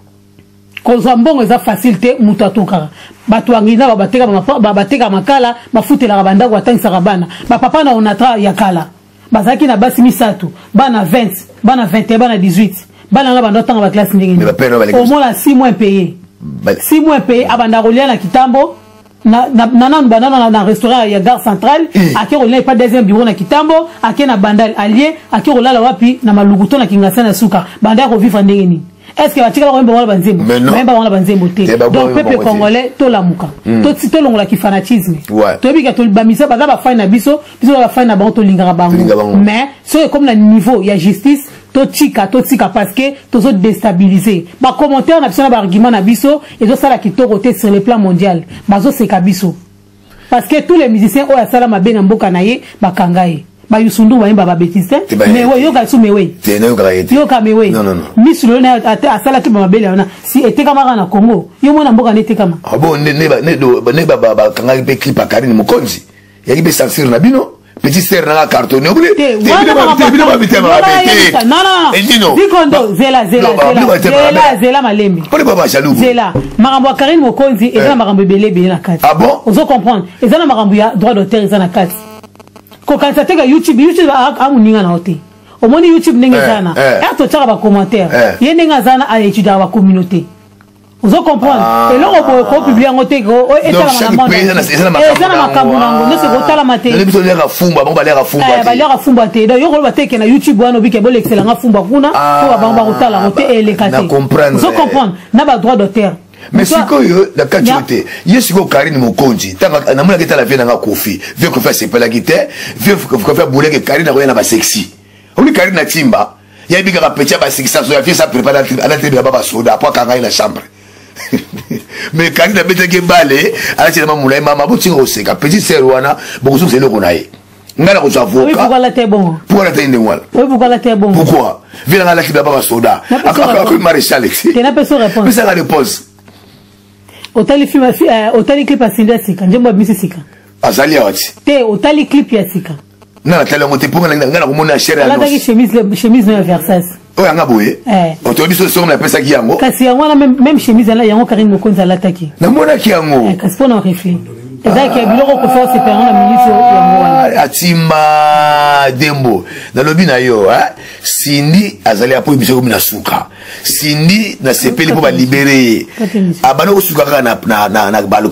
Koza mbongo eza facilité mutu atokaka bato angina bateka makala bafutela banda ko atangisa bana ba papa na onatra ya kala bazaki na basi misatu bana 20 bana 21 bana 18 bana nga banda tanga ba classe ndenge au moins 6 mois payé 6 mois payé abanda kolia na kitambo na restaurant ya gare centrale ake kolia pas deuxième bureau na kitambo ake na bandal allié ake kolala wapi na maluguto na kingasa na suka banda ko vivre ndenge ni. Est-ce que tu vas voir banzembo? Même pas voir banzembo te. Donc peuple congolais to la muka. To longola ki fanatisme. To bi ka to bamisa baza ba faina biso ba faina bango to lingara bango. Mais c'est comme le niveau il y a justice to tika parce que to so déstabiliser. Ba commentaire na biso na ba argument na biso et zo sala ki to côté sur le plan mondial. Bazo se kabiso. Parce que tous les musiciens o ya sala mabe na mboka na ye ba kangaye. Ba yusundu ba yimba ba bêtise mais oui yoka su mais oui yoka mais oui non mislo na asala ki ba mabele na si ete kama na Congo yo mona mboka nete kama ah bon ne ba kanga be clip akarine mokonzi yaki be censure na bino petit sœur na cartonné obule non dikondo zela malembe pour baba jaloux zela marambo akarine mokonzi eza marambo belebe na kati ah bon ozo comprendre eza na marambo ya droit d'auteur eza na kati quand ça tega YouTube a muninga na hote au moins YouTube n'engue zana et to tchaka ba commentaire ye n'engue zana a étudier ba communauté vous comprendre et là on peut publier en hote ko et ça la makambo nango ne se kotala mate ne biso lera fumba bon balera fumba ba lera fumba te donc yo ko ba teke na YouTube wana bi ke bol excellent fumba kuna ko ba kotala hote et les kate vous comprendre na ba droit d'auteur. Mais si la quantité, yesiko Karine Mokonzi, na mona keta la vie na Kofi, veut que faire c'est pas la guitare, veut que faire bouler que Karine na na ba sexy. On dit Karine na timba, il y a biga petit ba sexy ça so ça prépare à la télé ba soda après quand il la chambre. Mais Karine na bete ke balé, ala télé mamula mama boti oseka petit serwana, beaucoup c'est le konaye. Ngala ko avocat. Oui, pourquoi la té bon? Pourquoi la té ndengwala? Oui, pourquoi la té bon? Pourquoi? Vient la ki ba soda. Après maréchal. Tu n'as pas réponse. Mais ça la réponse. Otali film otali clip asinde sika njembo bisi sika azali ati te otali clip ya sika na tala ngote ponga ngana komona chere ala taki chemise no Versace o yanga boye otobi so na pesa ki yango kasi yango na même chemise la yango Karine Mokonzi ala taki na mona ki yango kasi pona reflet ezaki biloko ko faire c'est na ministre yango atima dembo na lobi na yo Sindi azali apo biso ko na suka Sindi na sepeli po ba libérer abana ko suka na balcon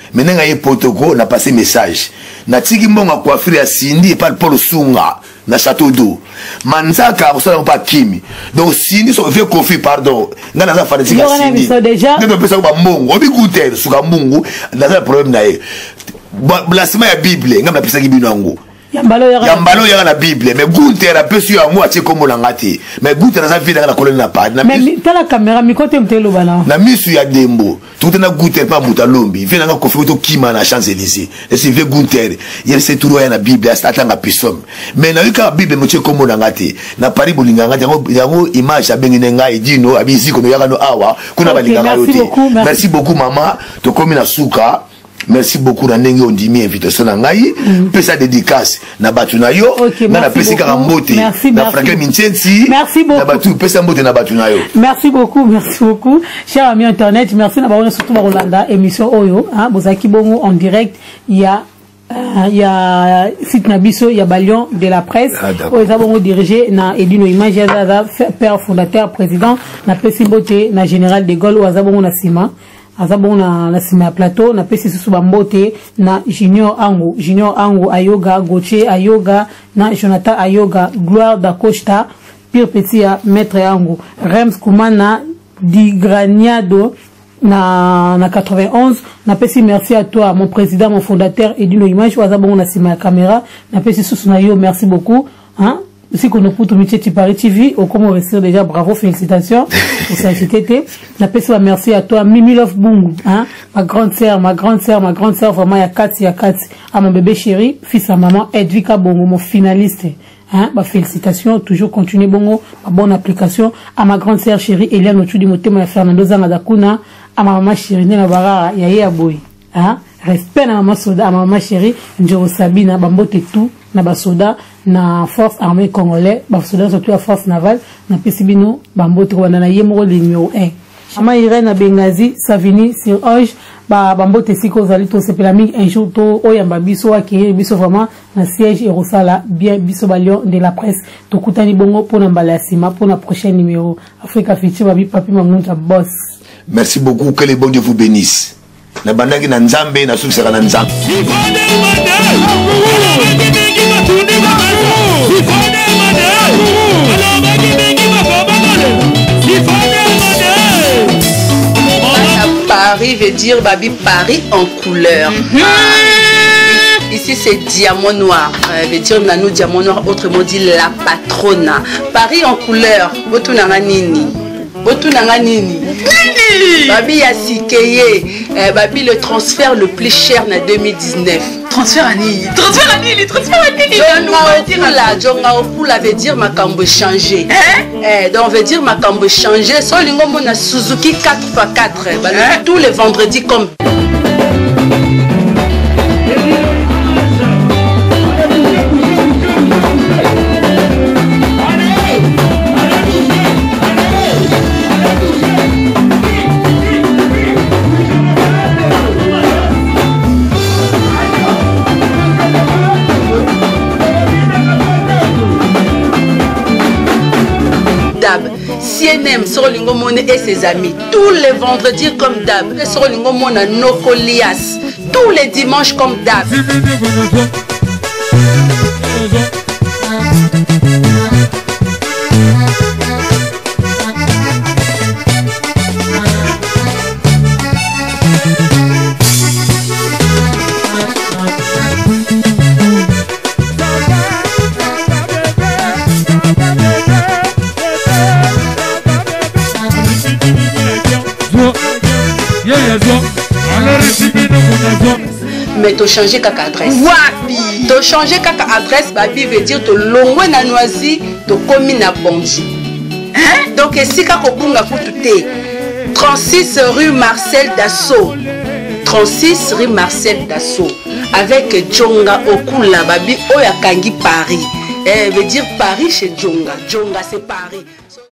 maintenant nga ye protocole na passé message na tiki mbonga coiffure ya Cindy par Paul Sunga na château d'eau manzaka osala pas kimi donc Cindy so fait conflit pardon nga na za fanatique Cindy déjà ndio pesa ba mbongo obi goûter suka mbongo na za problème na ye blasphème ya Bible nga na pesa ki binango Yambalo yaka na Bible mais Gunther a peu sur moi atie comme langati mais Gunther za vie na colonne na pas mais ta la caméra mi côté mtelo bana na misu ya dembo tout na Gunther pas mutalombi vient na kofi to kima na Champs-Élysées et c'est vrai Gunther il c'est tout ya na Bible atanga pisom mais na yika Bible motie comme langati na pari bolinga ngati yango image abengine ngai dino abizi kono yaka no awa kuna balinga yote merci beaucoup maman to komi na suka. Merci beaucoup na ndenge on dit mi invitation na ngai pesa dédicace na batu na yo na pesa ka mbote na Franklin Minchensi na batu pesa mbote na batu na yo merci beaucoup cher ami internet merci na ba surtout ba Rolanda émission oyo hein bozaki bongo en direct il y a site nabiso ya Balion de la presse oyo za bongo dirigé na Edino Image ya père fondateur président na pesi mbote na général de Gaulle oyo za bongo na sima azabon na sima ya plateau na pesi susu bambote na Junior Ango Ayoga Gauthier Ayoga na Jonathan Ayoga Gloire da Costa Pire Petit ya Maître Ango Rems Kumana Di Graniado na 91 na pesi merci à toi mon président mon fondateur Edino Image azabon na sima ya caméra na pesi susu na yo merci beaucoup hein. Si qu'on a pour Micheti Paris TV, au comment rester déjà bravo, félicitations pour ça c'était. La personne merci à toi Mimi Love Bungu, hein, ma grande sœur vraiment ya Kati à mon bébé chéri, fils à maman Edwika Bongo, mon finaliste. Hein, bah félicitations, toujours continuer bongo, ma bonne application à ma grande sœur chérie Eliane Otu di Motema Fernando Zangadakuna, à ma maman chérie Nena Barara Yaya Boy. Hein, respect na maman soda, à ma maman chérie Njoro Sabina Bambote tout na basoda na force armée congolais basoda surtout la force navale na pesibino bambote wana na yemoro le numéro 1 Ama Irene na Bengazi Savini sur Oge bambote siko zali to sepela mingi un jour to oyamba biso akiri biso vraiment na siège Erosala bien biso Balion de la presse to kutani bongo pona mbala sima pona prochain numéro Africa Future babi papi mamunta boss. Merci beaucoup, que les bons Dieu vous bénissent. Na bandaki na nzambe na suki saka na nzambe. Paris veut dire babi Paris en couleur. Ici c'est diamant noir, veut dire nano diamant noir, autrement dit la patrona. Paris en couleur, botu nanga nini. Babi Yasikeye, babi le transfert le plus cher na 2019. Transfert à Nini. Jonga Opula veut dire makambo changer. Donc veut dire makambo changer. So lingo mona Suzuki 4x4. Tous les vendredis comme CNM Sorolingo Mone et ses amis tous les vendredis comme d'hab. Sorolingo Mone Nokolias tous les dimanches comme d'hab. Mais tu changer kaka adresse. Wapi. Tu changer kaka adresse, babi veut dire tu longwe na noisi, tu komi na bonji. Hein? Donc si kako bunga pour tout 36 rue Marcel Dassault. 36 rue Marcel Dassault. Avec Djonga Okula babi oya kangi Paris. Veut dire Paris chez Djonga. Djonga c'est Paris.